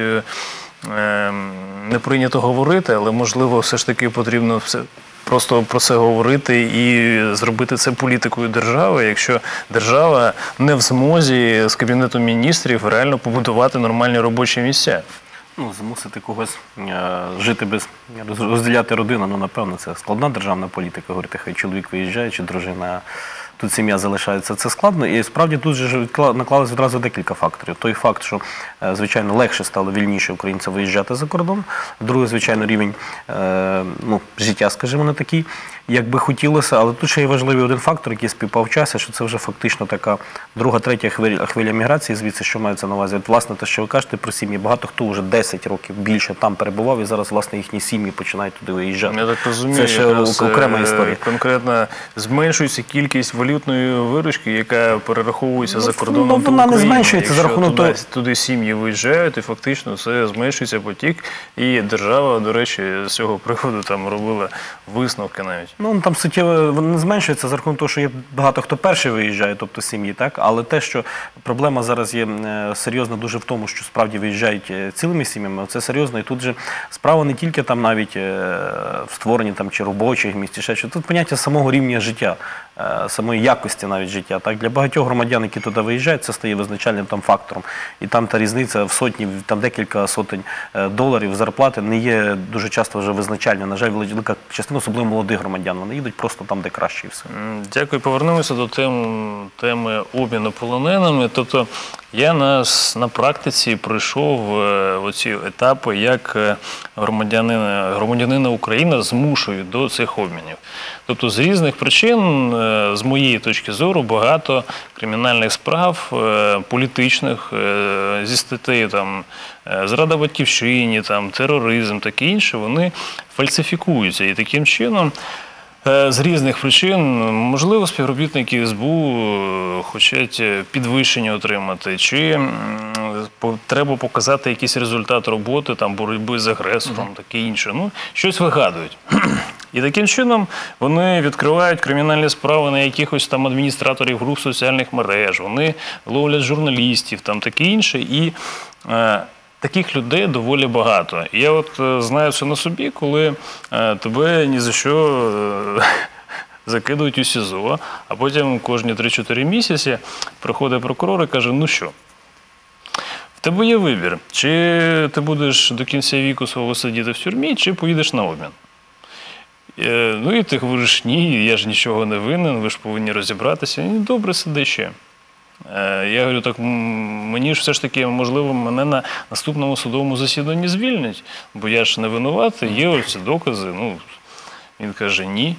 не прийнято говорити, але, можливо, все ж таки потрібно просто про це говорити і зробити це політикою держави, якщо держава не в змозі з Кабінетом міністрів реально побудувати нормальні робочі місця. Ну, змусити когось жити без, розділяти родину, ну, напевно, це складна державна політика, говорити, хай чоловік виїжджає, чи дружина, тут сім'я залишається, це складно. І справді тут же наклалось відразу декілька факторів. Той факт, що, звичайно, легше стало, вільніше українцям виїжджати за кордон. Другий, звичайно, рівень життя, скажімо, не такий, як би хотілося. Але тут ще є важливий один фактор, який співпав в часі, що це вже фактично така друга, третя хвиля міграції, звідси, що мається на увазі. От, власне, те, що ви кажете про сім'ї, багато хто вже 10 років більше там перебував, і зараз, власне, їхні сім'ї починають туди виїжджати. Я так розумію, це ще окрема історія. Конкретно зменшується кількість валютної виручки, яка перераховується за кордоном до України. Вона не зменшується за рахунок того. Туди сім'ї виїжджають, і фактично це зменшується потік. І держава, до речі, з цього приводу там робила висновки навіть. Ну, там суттєво не зменшується за рахунок того, що є багато хто перший виїжджає, тобто сім'ї, так? Але те, що проблема зараз є серйозна дуже в тому, що справді виїжджають цілими сім'ями, це серйозно. І тут же справа не тільки там навіть в створенні там чи робочих місць, чи ще що. Тут поняття самого рівня життя, самої якості навіть життя. Так? Для багатьох громадян, які туди виїжджають, це стає визначальним там фактором. І там та різниця в сотні, там декілька сотень доларів зарплати не є дуже часто вже визначальною. На жаль, велика частина, особливо молодих громадян, вони їдуть просто там, де краще і все. Дякую. Повернемося до теми обміну полоненими. Тобто я на практиці пройшов оці етапи, як громадянина України змушують до цих обмінів. Тобто з різних причин, з моєї точки зору, багато кримінальних справ, політичних, зі статтею там зрада батьківщині, там тероризм, таке інше, вони фальсифікуються. І таким чином з різних причин, можливо, співробітники СБУ хочуть підвищення отримати, чи треба показати якийсь результат роботи, там, боротьби з агресором, таке інше. Ну, щось вигадують. І таким чином вони відкривають кримінальні справи на якихось там адміністраторів груп соціальних мереж, вони ловлять журналістів, там таке інше. І таких людей доволі багато. Я от знаю це на собі, коли тебе ні за що закидують у СІЗО, а потім кожні 3-4 місяці приходить прокурор і каже, ну що, в тебе є вибір, чи ти будеш до кінця віку свого сидіти в тюрмі, чи поїдеш на обмін. Ну і ти говориш, ні, я ж нічого не винен, ви ж повинні розібратися. І добре, сиди ще. Я говорю, так мені ж все ж таки, можливо, мене на наступному судовому засіданні звільнять, бо я ж не винуватий, є ось ці докази. Ну, він каже, ні.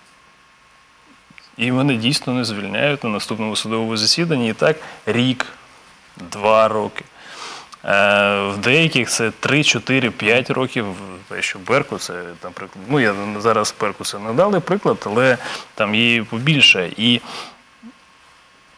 І мене дійсно не звільняють на наступному судовому засіданні. І так рік, 2 роки. В деяких це 3, 4, 5 років, що Беркут, це, наприклад, ну я зараз Беркут це не дали приклад, але там є побільше. І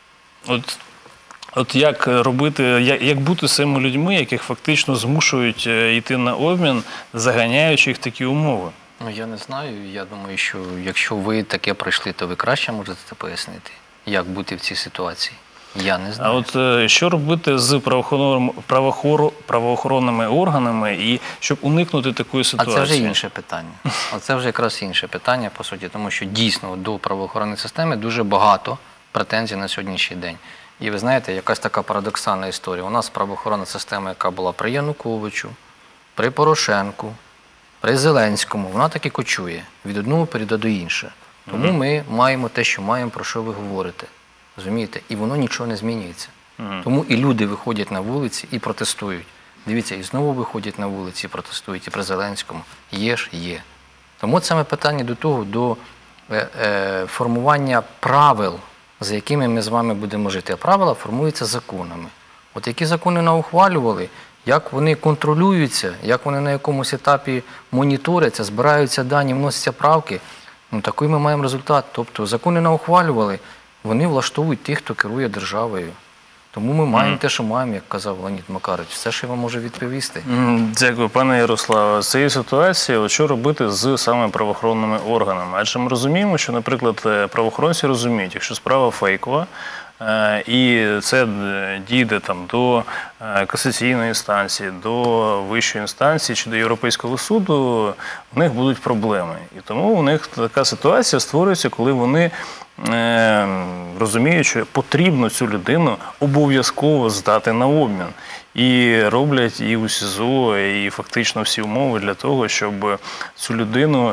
От як робити, як бути з цими людьми, яких фактично змушують йти на обмін, заганяючи їх в такі умови? Ну, я не знаю. Я думаю, що якщо ви таке пройшли, то ви краще можете це пояснити, як бути в цій ситуації. Я не знаю. А от що робити з правоохоронними органами, і щоб уникнути такої ситуації? А це вже інше питання. Це вже якраз інше питання, по суті, тому що дійсно до правоохоронної системи дуже багато претензій на сьогоднішній день. І ви знаєте, якась така парадоксальна історія. У нас правоохоронна система, яка була при Януковичу, при Порошенку, при Зеленському, вона так і кочує від одного періоду до іншого. Тому ми маємо те, що маємо, про що ви говорите. Розумієте? І воно нічого не змінюється. Тому і люди виходять на вулиці і протестують. Дивіться, і знову виходять на вулиці і протестують, і при Зеленському. Є ж є. Тому саме питання до того, до формування правил, за якими ми з вами будемо жити. А правила формуються законами. От які закони наухвалювали, як вони контролюються, як вони на якомусь етапі моніторяться, збираються дані, вносяться правки, ну такий ми маємо результат. Тобто закони наухвалювали, вони влаштовують тих, хто керує державою. Тому ми маємо те, що маємо, як казав Леонід Макарович. Все, що я вам можу відповісти. Дякую, пане Ярославе. З цієї ситуації, що робити з саме правоохоронними органами? Адже ми розуміємо, що, наприклад, правоохоронці розуміють, якщо справа фейкова, і це дійде там до касаційної інстанції, до вищої інстанції чи до Європейського суду, в них будуть проблеми. І тому у них така ситуація створюється, коли вони розуміють, що потрібно цю людину обов'язково здати на обмін. І роблять і у СІЗО, і фактично всі умови для того, щоб цю людину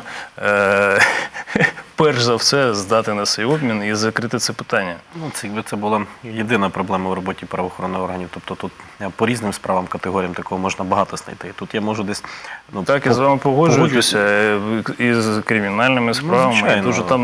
перш за все здати на цей обмін і закрити це питання. Ну, це була єдина проблема в роботі правоохоронних органів. Тобто тут по різним справам, категоріям такого можна багато знайти. Тут я можу десь... Так, я з вами погоджуюся із кримінальними справами.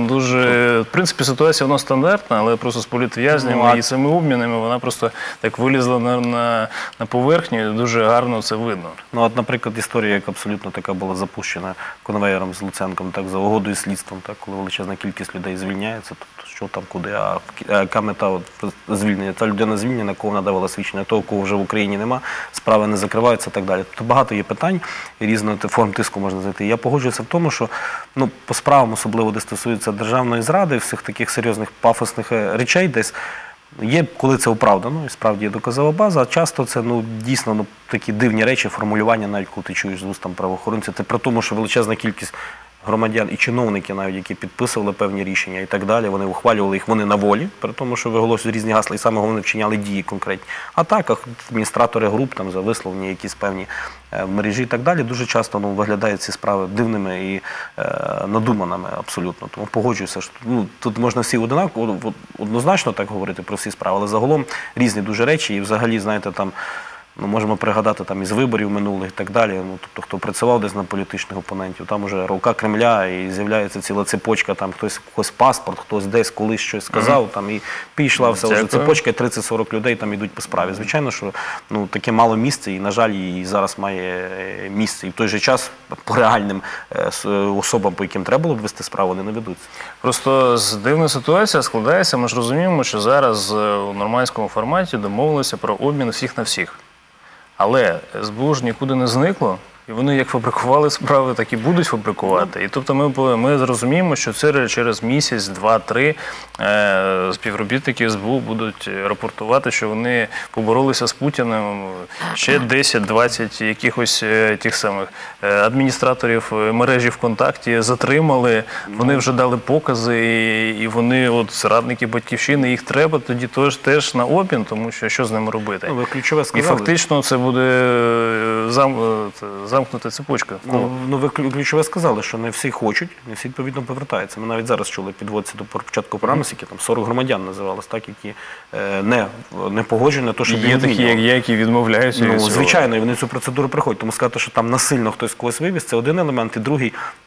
В принципі, ситуація вона стандартна, але просто з політв'язнями і цими обмінами вона просто так вилізла на поверхню, і дуже гарно це видно. Ну, от, наприклад, історія, яка абсолютно така була запущена конвеєром з Луценком, так, за угодою слідством, так, коли величезна кількість людей звільняється, тобто що там, куди, а яка мета звільнення? Та людина звільнена, кого надавала свідчення, того, кого вже в Україні нема, справи не закриваються і так далі. Тобто багато є питань, і різних форм тиску можна знайти. Я погоджуюся в тому, що по справам, особливо де стосується державної зради, всіх таких серйозних пафосних речей десь, є, коли це оправдано, і справді є доказова база, а часто це дійсно такі дивні речі, формулювання, навіть коли ти чуєш з уст правоохоронців, це при тому, що величезна кількість громадян і чиновники навіть, які підписували певні рішення і так далі, вони ухвалювали їх, вони на волі, при тому, що виголошують різні гасла, і саме головне вчиняли дії конкретні. А так, адміністратори груп там за висловлення якісь певні в мережі і так далі, дуже часто виглядають ці справи дивними і надуманими абсолютно. Тому погоджуюся, що тут можна всі однозначно так говорити про всі справи, але загалом різні дуже речі, і взагалі, знаєте, там, можемо пригадати там із виборів минулих і так далі, тобто хто працював десь на політичних опонентів, там уже рука Кремля і з'являється ціла цепочка, там хтось когось паспорт, хтось десь колись щось сказав, там і пішла вся вже цепочка, 30-40 людей там йдуть по справі. Звичайно, що таке мало місце, і, на жаль, і зараз має місце. І в той же час по реальним особам, по яким треба було б вести справу, вони не ведуться. Просто дивна ситуація складається, ми ж розуміємо, що зараз у нормандському форматі домовилися про обмін всіх на всіх. Але СБУ ж нікуди не зникло, і вони як фабрикували справи, так і будуть фабрикувати. І тобто ми зрозуміємо, що це через місяць, 2-3 співробітники СБУ будуть рапортувати, що вони поборолися з Путіним, ще 10-20 якихось тих самих адміністраторів мережі ВКонтакті затримали, вони вже дали покази, і вони, зрадники Батьківщини, їх треба тоді теж на обмін, тому що з ними робити? Ви ключове сказали. І фактично це буде замкнута цепочка. Ви ключове сказали, що не всі хочуть, не всі відповідно повертаються. Ми навіть зараз чули, підводці до початку програми, які там 40 громадян називалось, так, які не погоджені на те, щоб є такі, як я, які відмовляються. Звичайно, і вони цю процедуру проходять. Тому сказати, що там насильно хтось когось вивіз, це один елемент, і другий,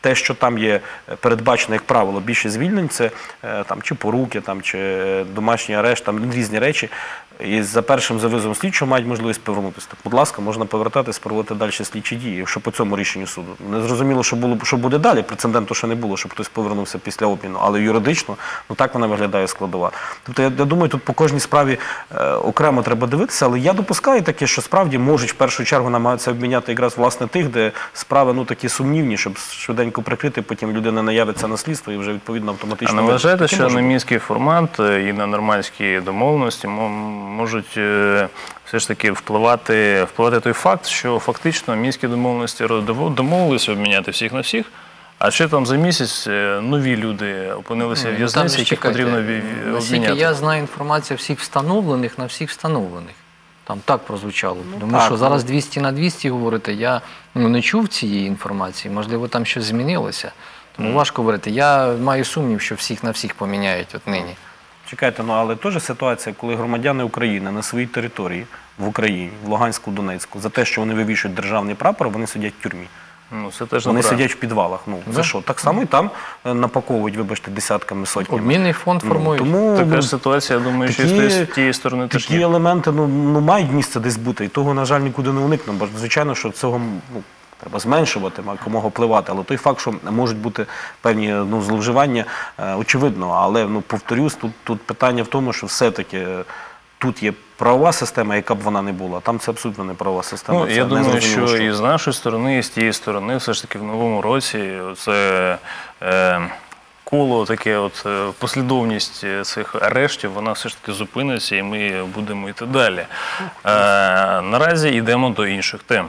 те, що там є передбачено, як правило, більше звільнень, це там, чи поруки, там, чи домашній арешт, там різні речі. І за першим завизовом слідчого мають можливість повернутися. Так, будь ласка, можна повертатись, проводити далі слідчі дії, якщо по цьому рішенню суду. Не зрозуміло, що буде далі, прецеденту ще не було, щоб хтось повернувся після обміну, але юридично, ну так вона виглядає складова. Тобто, я думаю, тут по кожній справі окремо треба дивитися, але я допускаю таке, що справді можуть в першу чергу намагатися обміняти якраз власне тих, де справи, ну, такі сумнівні, щоб швиденько прикрити, потім людина наявиться на слідство і вже відповідно автоматично... А не вважаєте, що на мінський формат і на нормандські домовленості можуть все ж таки впливати той факт, що фактично мінські домовленості домовилися обміняти всіх на всіх, а ще там за місяць нові люди опинилися в в'язниці, яких потрібно обміняти? Наскільки я знаю, інформація всіх встановлених на всіх встановлених. Там так прозвучало. Тому що зараз 200 на 200 говорите, я не чув цієї інформації, можливо, там щось змінилося. Тому важко говорити. Я маю сумнів, що всіх на всіх поміняють от нині. Чекайте, ну але теж ситуація, коли громадяни України на своїй території, в Україні, в Луганську, Донецьку, за те, що вони вивішують державний прапор, вони сидять в тюрмі. Ну, це теж вони сидять в підвалах. Ну, це що? Так само і там напаковують, вибачте, десятками, сотнями. Обмінний фонд формують. Тому, така ж ситуація, я думаю, що з тієї сторони теж є. Такі елементи, мають місце десь бути, і того, на жаль, нікуди не уникнемо, бо, звичайно, що цього, треба зменшувати, якомога впливати, але той факт, що можуть бути певні зловживання, очевидно, але, повторюсь, тут питання в тому, що все-таки тут є правова система, яка б вона не була, там це абсолютно не правова система. Я думаю, що і з нашої сторони, і з тієї сторони, все ж таки в новому році це коло, таке от послідовність цих арештів, вона все ж таки зупиниться і ми будемо йти далі. Наразі йдемо до інших тем.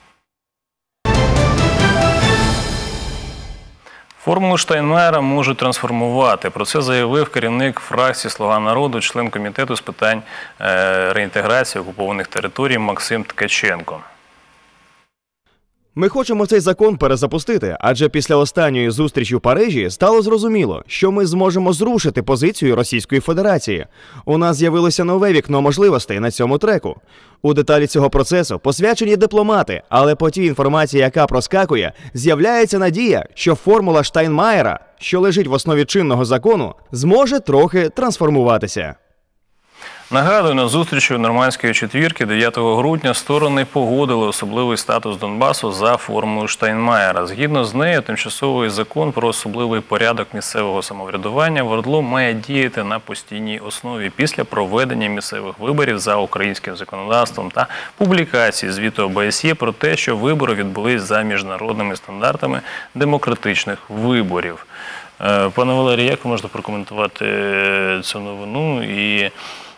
Формулу Штайнмаєра можуть трансформувати. Про це заявив керівник фракції «Слуга народу», член комітету з питань реінтеграції окупованих територій Максим Ткаченко. Ми хочемо цей закон перезапустити, адже після останньої зустрічі в Парижі стало зрозуміло, що ми зможемо зрушити позицію Російської Федерації. У нас з'явилося нове вікно можливостей на цьому треку. У деталі цього процесу посвячені дипломати, але по тій інформації, яка проскакує, з'являється надія, що формула Штайнмаєра, що лежить в основі чинного закону, зможе трохи трансформуватися. Нагадую, на зустрічі Нормандської четвірки 9 грудня сторони погодили особливий статус Донбасу за формулою Штайнмаєра. Згідно з нею, тимчасовий закон про особливий порядок місцевого самоврядування в ОРДЛО має діяти на постійній основі після проведення місцевих виборів за українським законодавством та публікації звіту ОБСЄ про те, що вибори відбулись за міжнародними стандартами демократичних виборів. Пане Валерій, як ви можете прокоментувати цю новину? І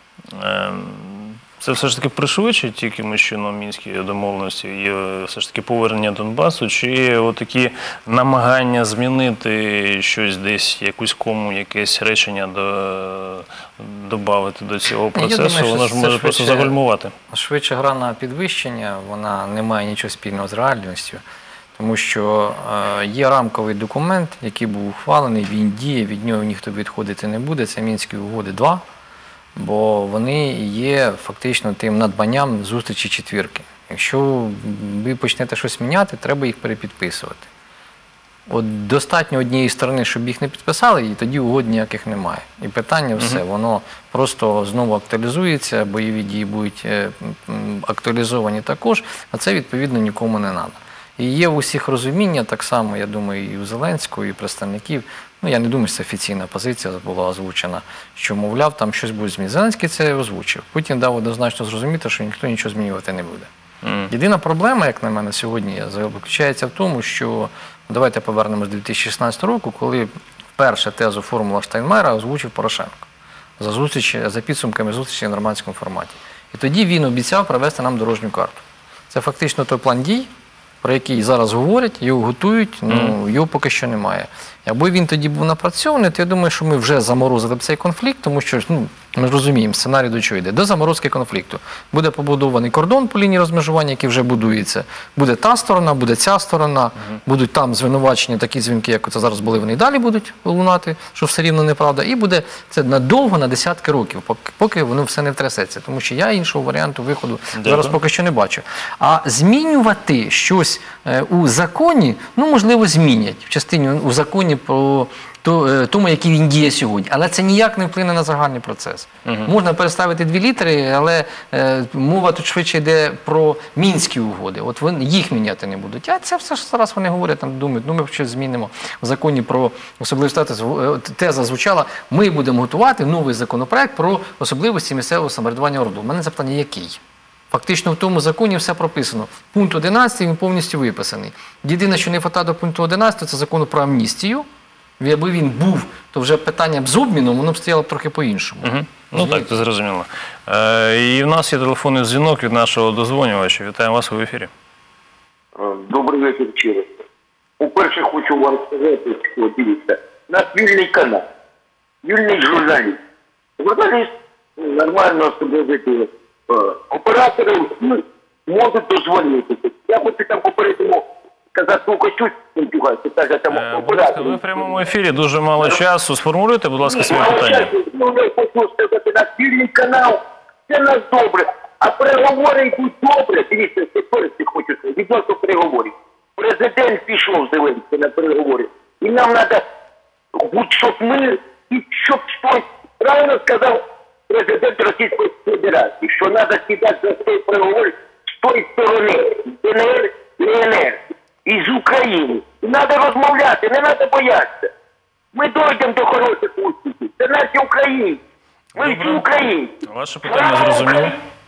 це все ж таки пришвидшить якимось чином мінські домовленості і все ж таки повернення Донбасу, чи отакі намагання змінити щось десь, якусь кому, якесь речення додати до цього процесу, воно ж може просто загальмувати? Швидше гра на підвищення, вона не має нічого спільного з реальністю, тому що є рамковий документ, який був ухвалений, він діє, від нього ніхто відходити не буде, це Мінські угоди 2. Бо вони є фактично тим надбанням зустрічі четвірки. Якщо ви почнете щось міняти, треба їх перепідписувати. От достатньо однієї сторони, щоб їх не підписали, і тоді угод ніяких немає. І питання все, воно просто знову актуалізується, бойові дії будуть актуалізовані також, а це відповідно нікому не треба. І є в усіх розуміння, так само, я думаю, і у Зеленського, і представників, я не думаю, що це офіційна позиція була озвучена, що, мовляв, там щось буде змінити. Зеленський це озвучив. Путін дав однозначно зрозуміти, що ніхто нічого змінювати не буде. Єдина проблема, як на мене, сьогодні заключається в тому, що, давайте повернемось до 2016 року, коли вперше тезу формула Штайнмаєра озвучив Порошенко за підсумками зустрічі в нормандському форматі. І тоді він обіцяв провести нам дорожню карту. Це фактично той план дій, про який зараз говорять, його готують, його поки що немає. Якби він тоді був напрацьований, то я думаю, що ми вже заморозили б цей конфлікт, тому що Ми розуміємо, сценарій до чого йде. До заморозки конфлікту. Буде побудований кордон по лінії розмежування, який вже будується. Буде та сторона, буде ця сторона, будуть там звинувачення, такі дзвінки, як це зараз були, вони і далі будуть лунати, що все рівно неправда. І буде це надовго, на десятки років, поки воно все не втрясеться. Тому що я іншого варіанту виходу зараз поки що не бачу. А змінювати щось у законі, ну, можливо, змінять. В частині у законі про тому, який він діє сьогодні. Але це ніяк не вплине на загальний процес. Можна переставити 2 літери, але мова тут швидше йде про Мінські угоди. От їх міняти не будуть. А це все ж зараз вони говорять, там думають, ну ми щось змінимо. В законі про особливий статус теза звучала, ми будемо готувати новий законопроект про особливості місцевого самоврядування ОРДЛО. У мене запитання, який? Фактично в тому законі все прописано. Пункт 11 він повністю виписаний. Єдине, що не вистачає до пункту 11, це закон про амністію. Якби він був, то вже питання б з обміном, воно б стояло б трохи по-іншому. Ну так, це зрозуміло. І в нас є телефонний дзвінок від нашого дозвонювача. Вітаємо вас в ефірі. Добрий вечір, через. По-перше, хочу вам сказати, що дивіться, наш вільний канал, вільний журналіст. Журналіст нормально себе веде. Оператори можуть дозвонитися. Я хочу там попередньо сказати, ну, хочуть, будь ласка, ви в прямому ефірі, дуже мало часу. Сформулюйте, будь ласка, своє питання. Ну, я хочу сказати, наш вільний канал, це нас добре. А переговори йдуть добре. Дивіться, тепер хочу сказати, відносно переговорів. Президент пішов Зеленський на переговори. І нам треба, щоб ми, і щоб щось, правильно сказав президент Російської Федерації, що треба сідати за цей переговор з тої сторони, ДНР, ЛНР. Із України. І треба розмовляти, не треба боятися. Ми дійдемо до хороших успіхів. Це наші українці. Ми всі українці. Ваше питання зрозуміло.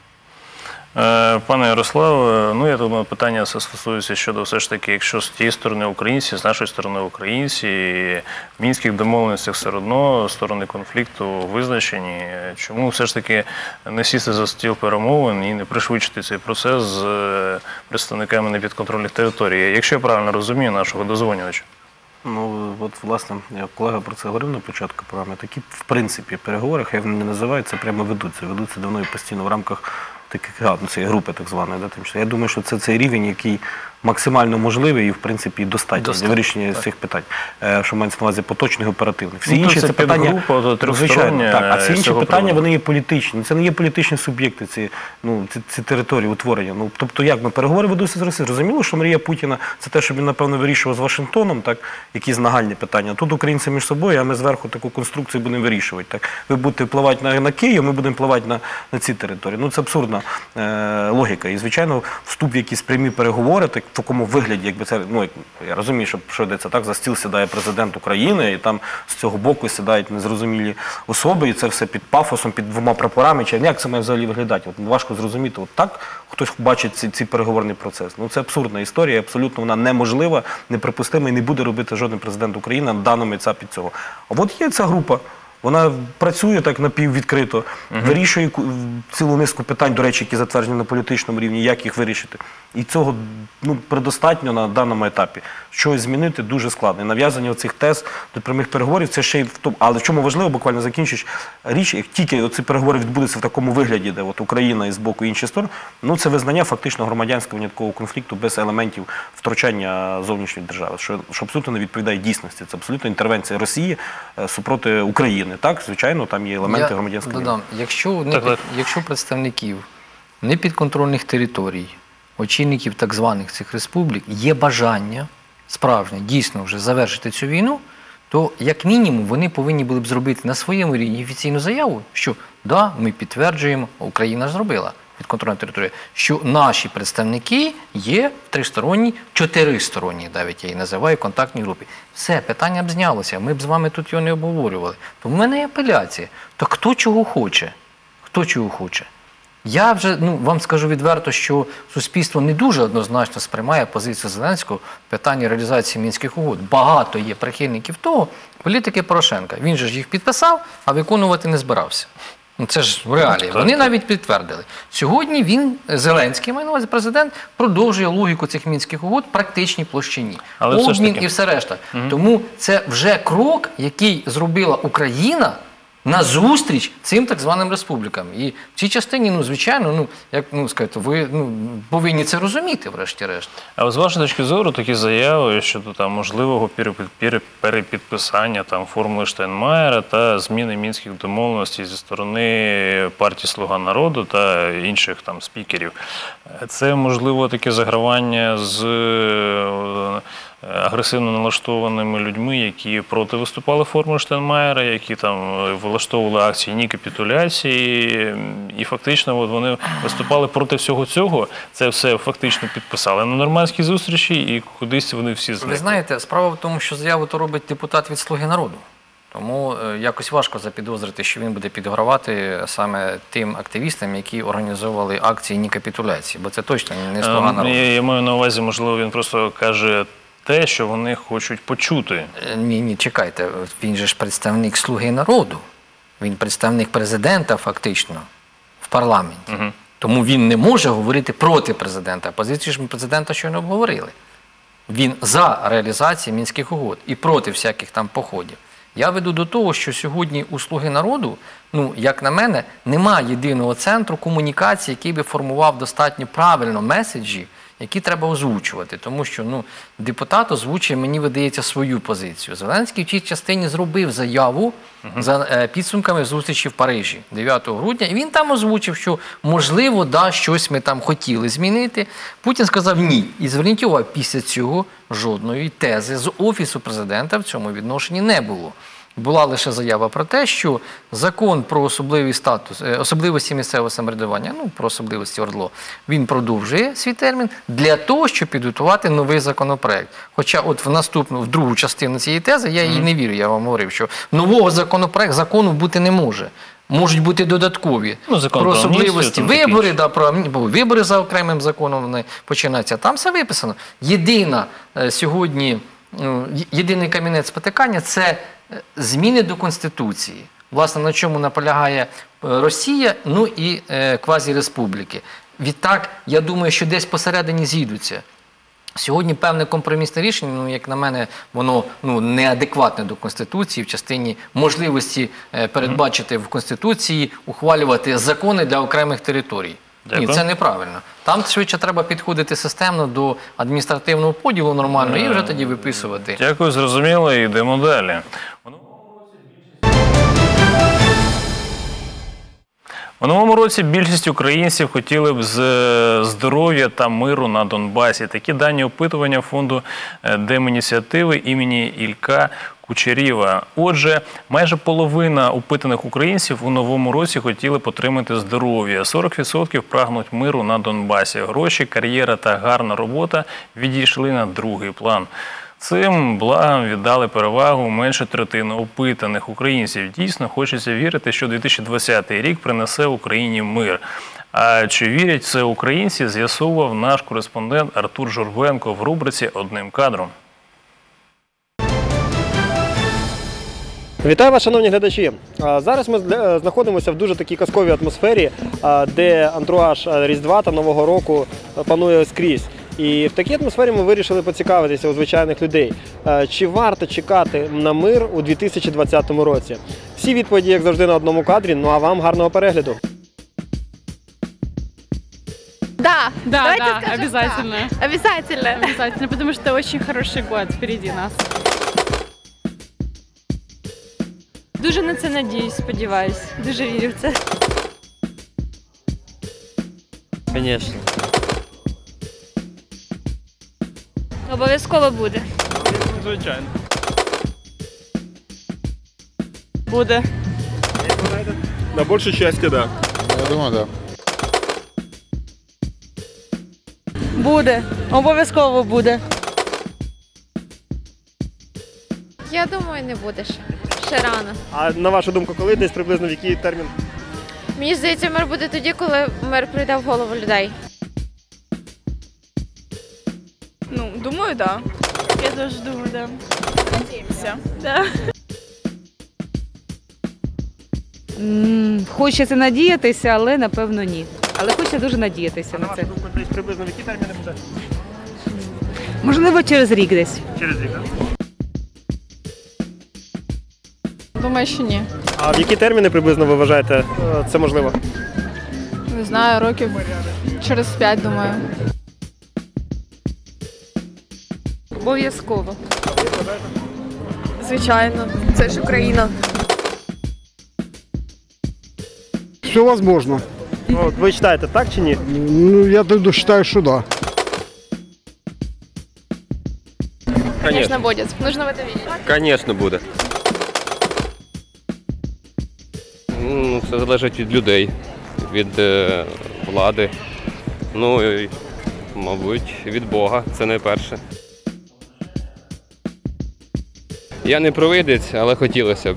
Пане Ярославе, ну я думаю, питання стосується щодо все ж таки, якщо з тієї сторони українці, з нашої сторони українці, в мінських домовленостях все одно сторони конфлікту визначені. Чому все ж таки не сісти за стіл перемовин і не пришвидшити цей процес з представниками непідконтрольних територій? Якщо я правильно розумію нашого дозвонювача. Ну, от, власне, колега про це говорив на початку програми. Такі, в принципі, переговори, хай вони не називаються, прямо ведуться. Ведуться давно і постійно в рамках цієї групи так званої. Я думаю, що це цей рівень, який максимально можливий і, в принципі, достатньо для вирішення цих питань, що мається на увазі поточних, оперативних. Всі інші це питання, звичайно, так, а всі інші питання, вони є політичні. Це не є політичні суб'єкти, ці території утворення. Ну, тобто, як ми переговори ведуться з Росією? Зрозуміло, що мрія Путіна – це те, щоб він, напевно, вирішував з Вашингтоном, так, якісь нагальні питання. Тут українці між собою, а ми зверху таку конструкцію будемо вирішувати. Так. Ви будете впливати на Київ, ми будемо впливати на ці території. Ну, це абсурдна логіка. І, звичайно, вступ в якісь прямі переговори, так, в такому вигляді, якби це, ну, я розумію, що йдеться так, за стіл сідає президент України, і там з цього боку сідають незрозумілі особи, і це все під пафосом, під 2 прапорами, чи як це має взагалі виглядати? От важко зрозуміти, от так хтось бачить цей переговорний процес. Ну, це абсурдна історія, абсолютно вона неможлива, неприпустима і не буде робити жоден президент України на даному етапі цього. А от є ця група. Вона працює так напіввідкрито, вирішує цілу низку питань, до речі, які затверджені на політичному рівні, як їх вирішити. І цього предостатньо на даному етапі. Щось змінити дуже складно. І нав'язання оцих тез до прямих переговорів, це ще й в тому. Але в чому важливо, буквально закінчуючи, річ, як тільки оці переговори відбудуться в такому вигляді, де от Україна і з боку інші сторони, ну це визнання фактично громадянського виняткового конфлікту без елементів втручання зовнішньої держави, що абсолютно не відповідає дійсності. Це абсолютно інтервенція Росії супроти України. Так, звичайно, там є елементи громадянської війни. Якщо представників непідконтрольних територій, очільників так званих цих республік є бажання справжнє, дійсно вже завершити цю війну, то як мінімум вони повинні були б зробити на своєму рівні офіційну заяву, що да, ми підтверджуємо, Україна ж зробила підконтрольна територія, що наші представники є в тристоронній, 4-сторонній, навіть я її називаю, контактній групі. Все, питання б знялося, ми б з вами тут його не обговорювали. Тому в мене є апеляція. То хто чого хоче? Хто чого хоче? Я вже вам скажу відверто, що суспільство не дуже однозначно сприймає позицію Зеленського в питанні реалізації Мінських угод. Багато є прихильників того, політики Порошенка. Він же ж їх підписав, а виконувати не збирався. Це ж в реалії. Вони навіть підтвердили. Сьогодні він, Зеленський, має на увазі президент, продовжує логіку цих Мінських угод в практичній площині. Обмін і все решта. Тому це вже крок, який зробила Україна назустріч цим так званим республікам. І в цій частині, звичайно, ви повинні це розуміти, врешті-решт. А з вашої точки зору, такі заяви щодо можливого перепідписання формули Штайнмаєра та зміни мінських домовленостей зі сторони партії «Слуга народу» та інших спікерів, це, можливо, таке загравання з агресивно налаштованими людьми, які проти виступали формули Штайнмаєра, які влаштовували акції ні капітуляції, і фактично вони виступали проти всього цього, це все фактично підписали на нормандській зустрічі, і кудись вони всі зникли. Ви знаєте, справа в тому, що заяву то робить депутат від «Слуги народу». Тому якось важко запідозрити, що він буде підгравати саме тим активістам, які організовували акції ні капітуляції, бо це точно не «Слуга народу». Я маю на увазі, можливо, він просто каже те, що вони хочуть почути. Ні, чекайте, він же ж представник «Слуги народу». Він представник президента фактично в парламенті. Тому він не може говорити проти президента. Позицію ж ми президента щойно обговорили. Він за реалізацію Мінських угод і проти всяких походів. Я веду до того, що сьогодні у «Слуги народу», як на мене, немає єдиного центру комунікації, який би формував достатньо правильно меседжі, які треба озвучувати. Тому що депутат озвучує, мені видається, свою позицію. Зеленський в цій частині зробив заяву за підсумками зустрічі в Парижі 9 грудня. І він там озвучив, що, можливо, щось ми там хотіли змінити. Путін сказав ні. І зверніть увагу, після цього жодної тези з Офісу президента в цьому відношенні не було. Була лише заява про те, що закон про особливості місцевого самоврядування, про особливості ОРДЛО, він продовжує свій термін для того, щоб підготувати новий законопроект. Хоча в другу частину цієї тези я їй не вірю, я вам говорив, що нового закону бути не може. Можуть бути додаткові про особливості вибори за окремим законом вони починаються. Там все виписано. Єдиний камінець спотикання – це зміни до Конституції. Власне, на чому наполягає Росія, і квазіреспубліки. Відтак, я думаю, що десь посередині зійдуться. Сьогодні певне компромісне рішення, як на мене, воно неадекватне до Конституції в частині можливості передбачити в Конституції, ухвалювати закони для окремих територій. Ні, це неправильно. Там швидше треба підходити системно до адміністративного поділу нормально і вже тоді виписувати. Дякую, зрозуміло, йдемо далі. У новому році більшість українців хотіли б здоров'я та миру на Донбасі. Такі дані опитування фонду Демініціативи імені Ілька Кучерєва. Отже, майже половина опитаних українців у новому році хотіли б отримати здоров'я. 40% прагнуть миру на Донбасі. Гроші, кар'єра та гарна робота відійшли на другий план. Цим благам віддали перевагу менше третини опитаних українців. Дійсно, хочеться вірити, що 2020 рік принесе Україні мир. А чи вірять в це українці, з'ясовував наш кореспондент Артур Журбенко в рубриці «Одним кадром». Вітаю вас, шановні глядачі! Зараз ми знаходимося в дуже такій казковій атмосфері, де антураж Різдва та Нового року панує скрізь. І в такій атмосфері ми вирішили поцікавитися у звичайних людей, чи варто чекати на мир у 2020 році. Всі відповіді, як завжди, на одному кадрі, а вам гарного перегляду. Да, обязательно. Обязательно, потому что очень хороший год впереди нас. Дуже на це надіюсь, сподіваюсь. Дуже вірю в це. Звісно. Обов'язково буде. Звичайно. Буде. На більше щастя, так. Я думаю, так. Буде. Обов'язково буде. Я думаю, не буде ще рано. А на вашу думку, коли десь приблизно в який термін? Мені здається, мир буде тоді, коли мир прийде в голову людей. Думаю, да. Я теж думаю, да. Надіємося. Да. Хочеться надіятися, але напевно ні. Але хочеться дуже надіятися на це. На вашу думку, десь приблизно в які терміни буде? Можливо, через рік десь. Через рік, так? Думаю, що ні. А А в які терміни приблизно ви вважаєте це можливо? Не знаю, років через 5, думаю. Обов'язково. Звичайно, це ж Україна. Все возможно. От, ви вважаєте, так чи ні? Ну, я считаю, что да. Конечно, будет. Нужно в это видеть. Конечно, буде. Все залежить від людей, від влади. Ну, і, мабуть, від Бога. Це найперше. Я не провидець, але хотілося б.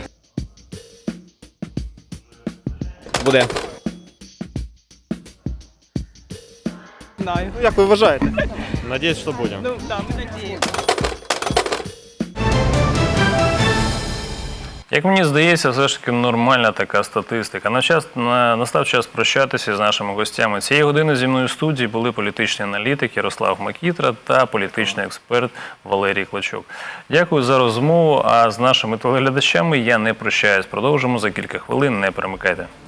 Буде. Ну, як ви вважаєте? Надеюсь, что будем. Ну, да, мы надеемся. Як мені здається, все ж таки нормальна така статистика. Настав час прощатися з нашими гостями. Цієї години зі мною в студії були політичний аналітик Ярослав Макітра та політичний експерт Валерій Клочок. Дякую за розмову, а з нашими телеглядачами я не прощаюсь. Продовжимо за кілька хвилин, не перемикайте.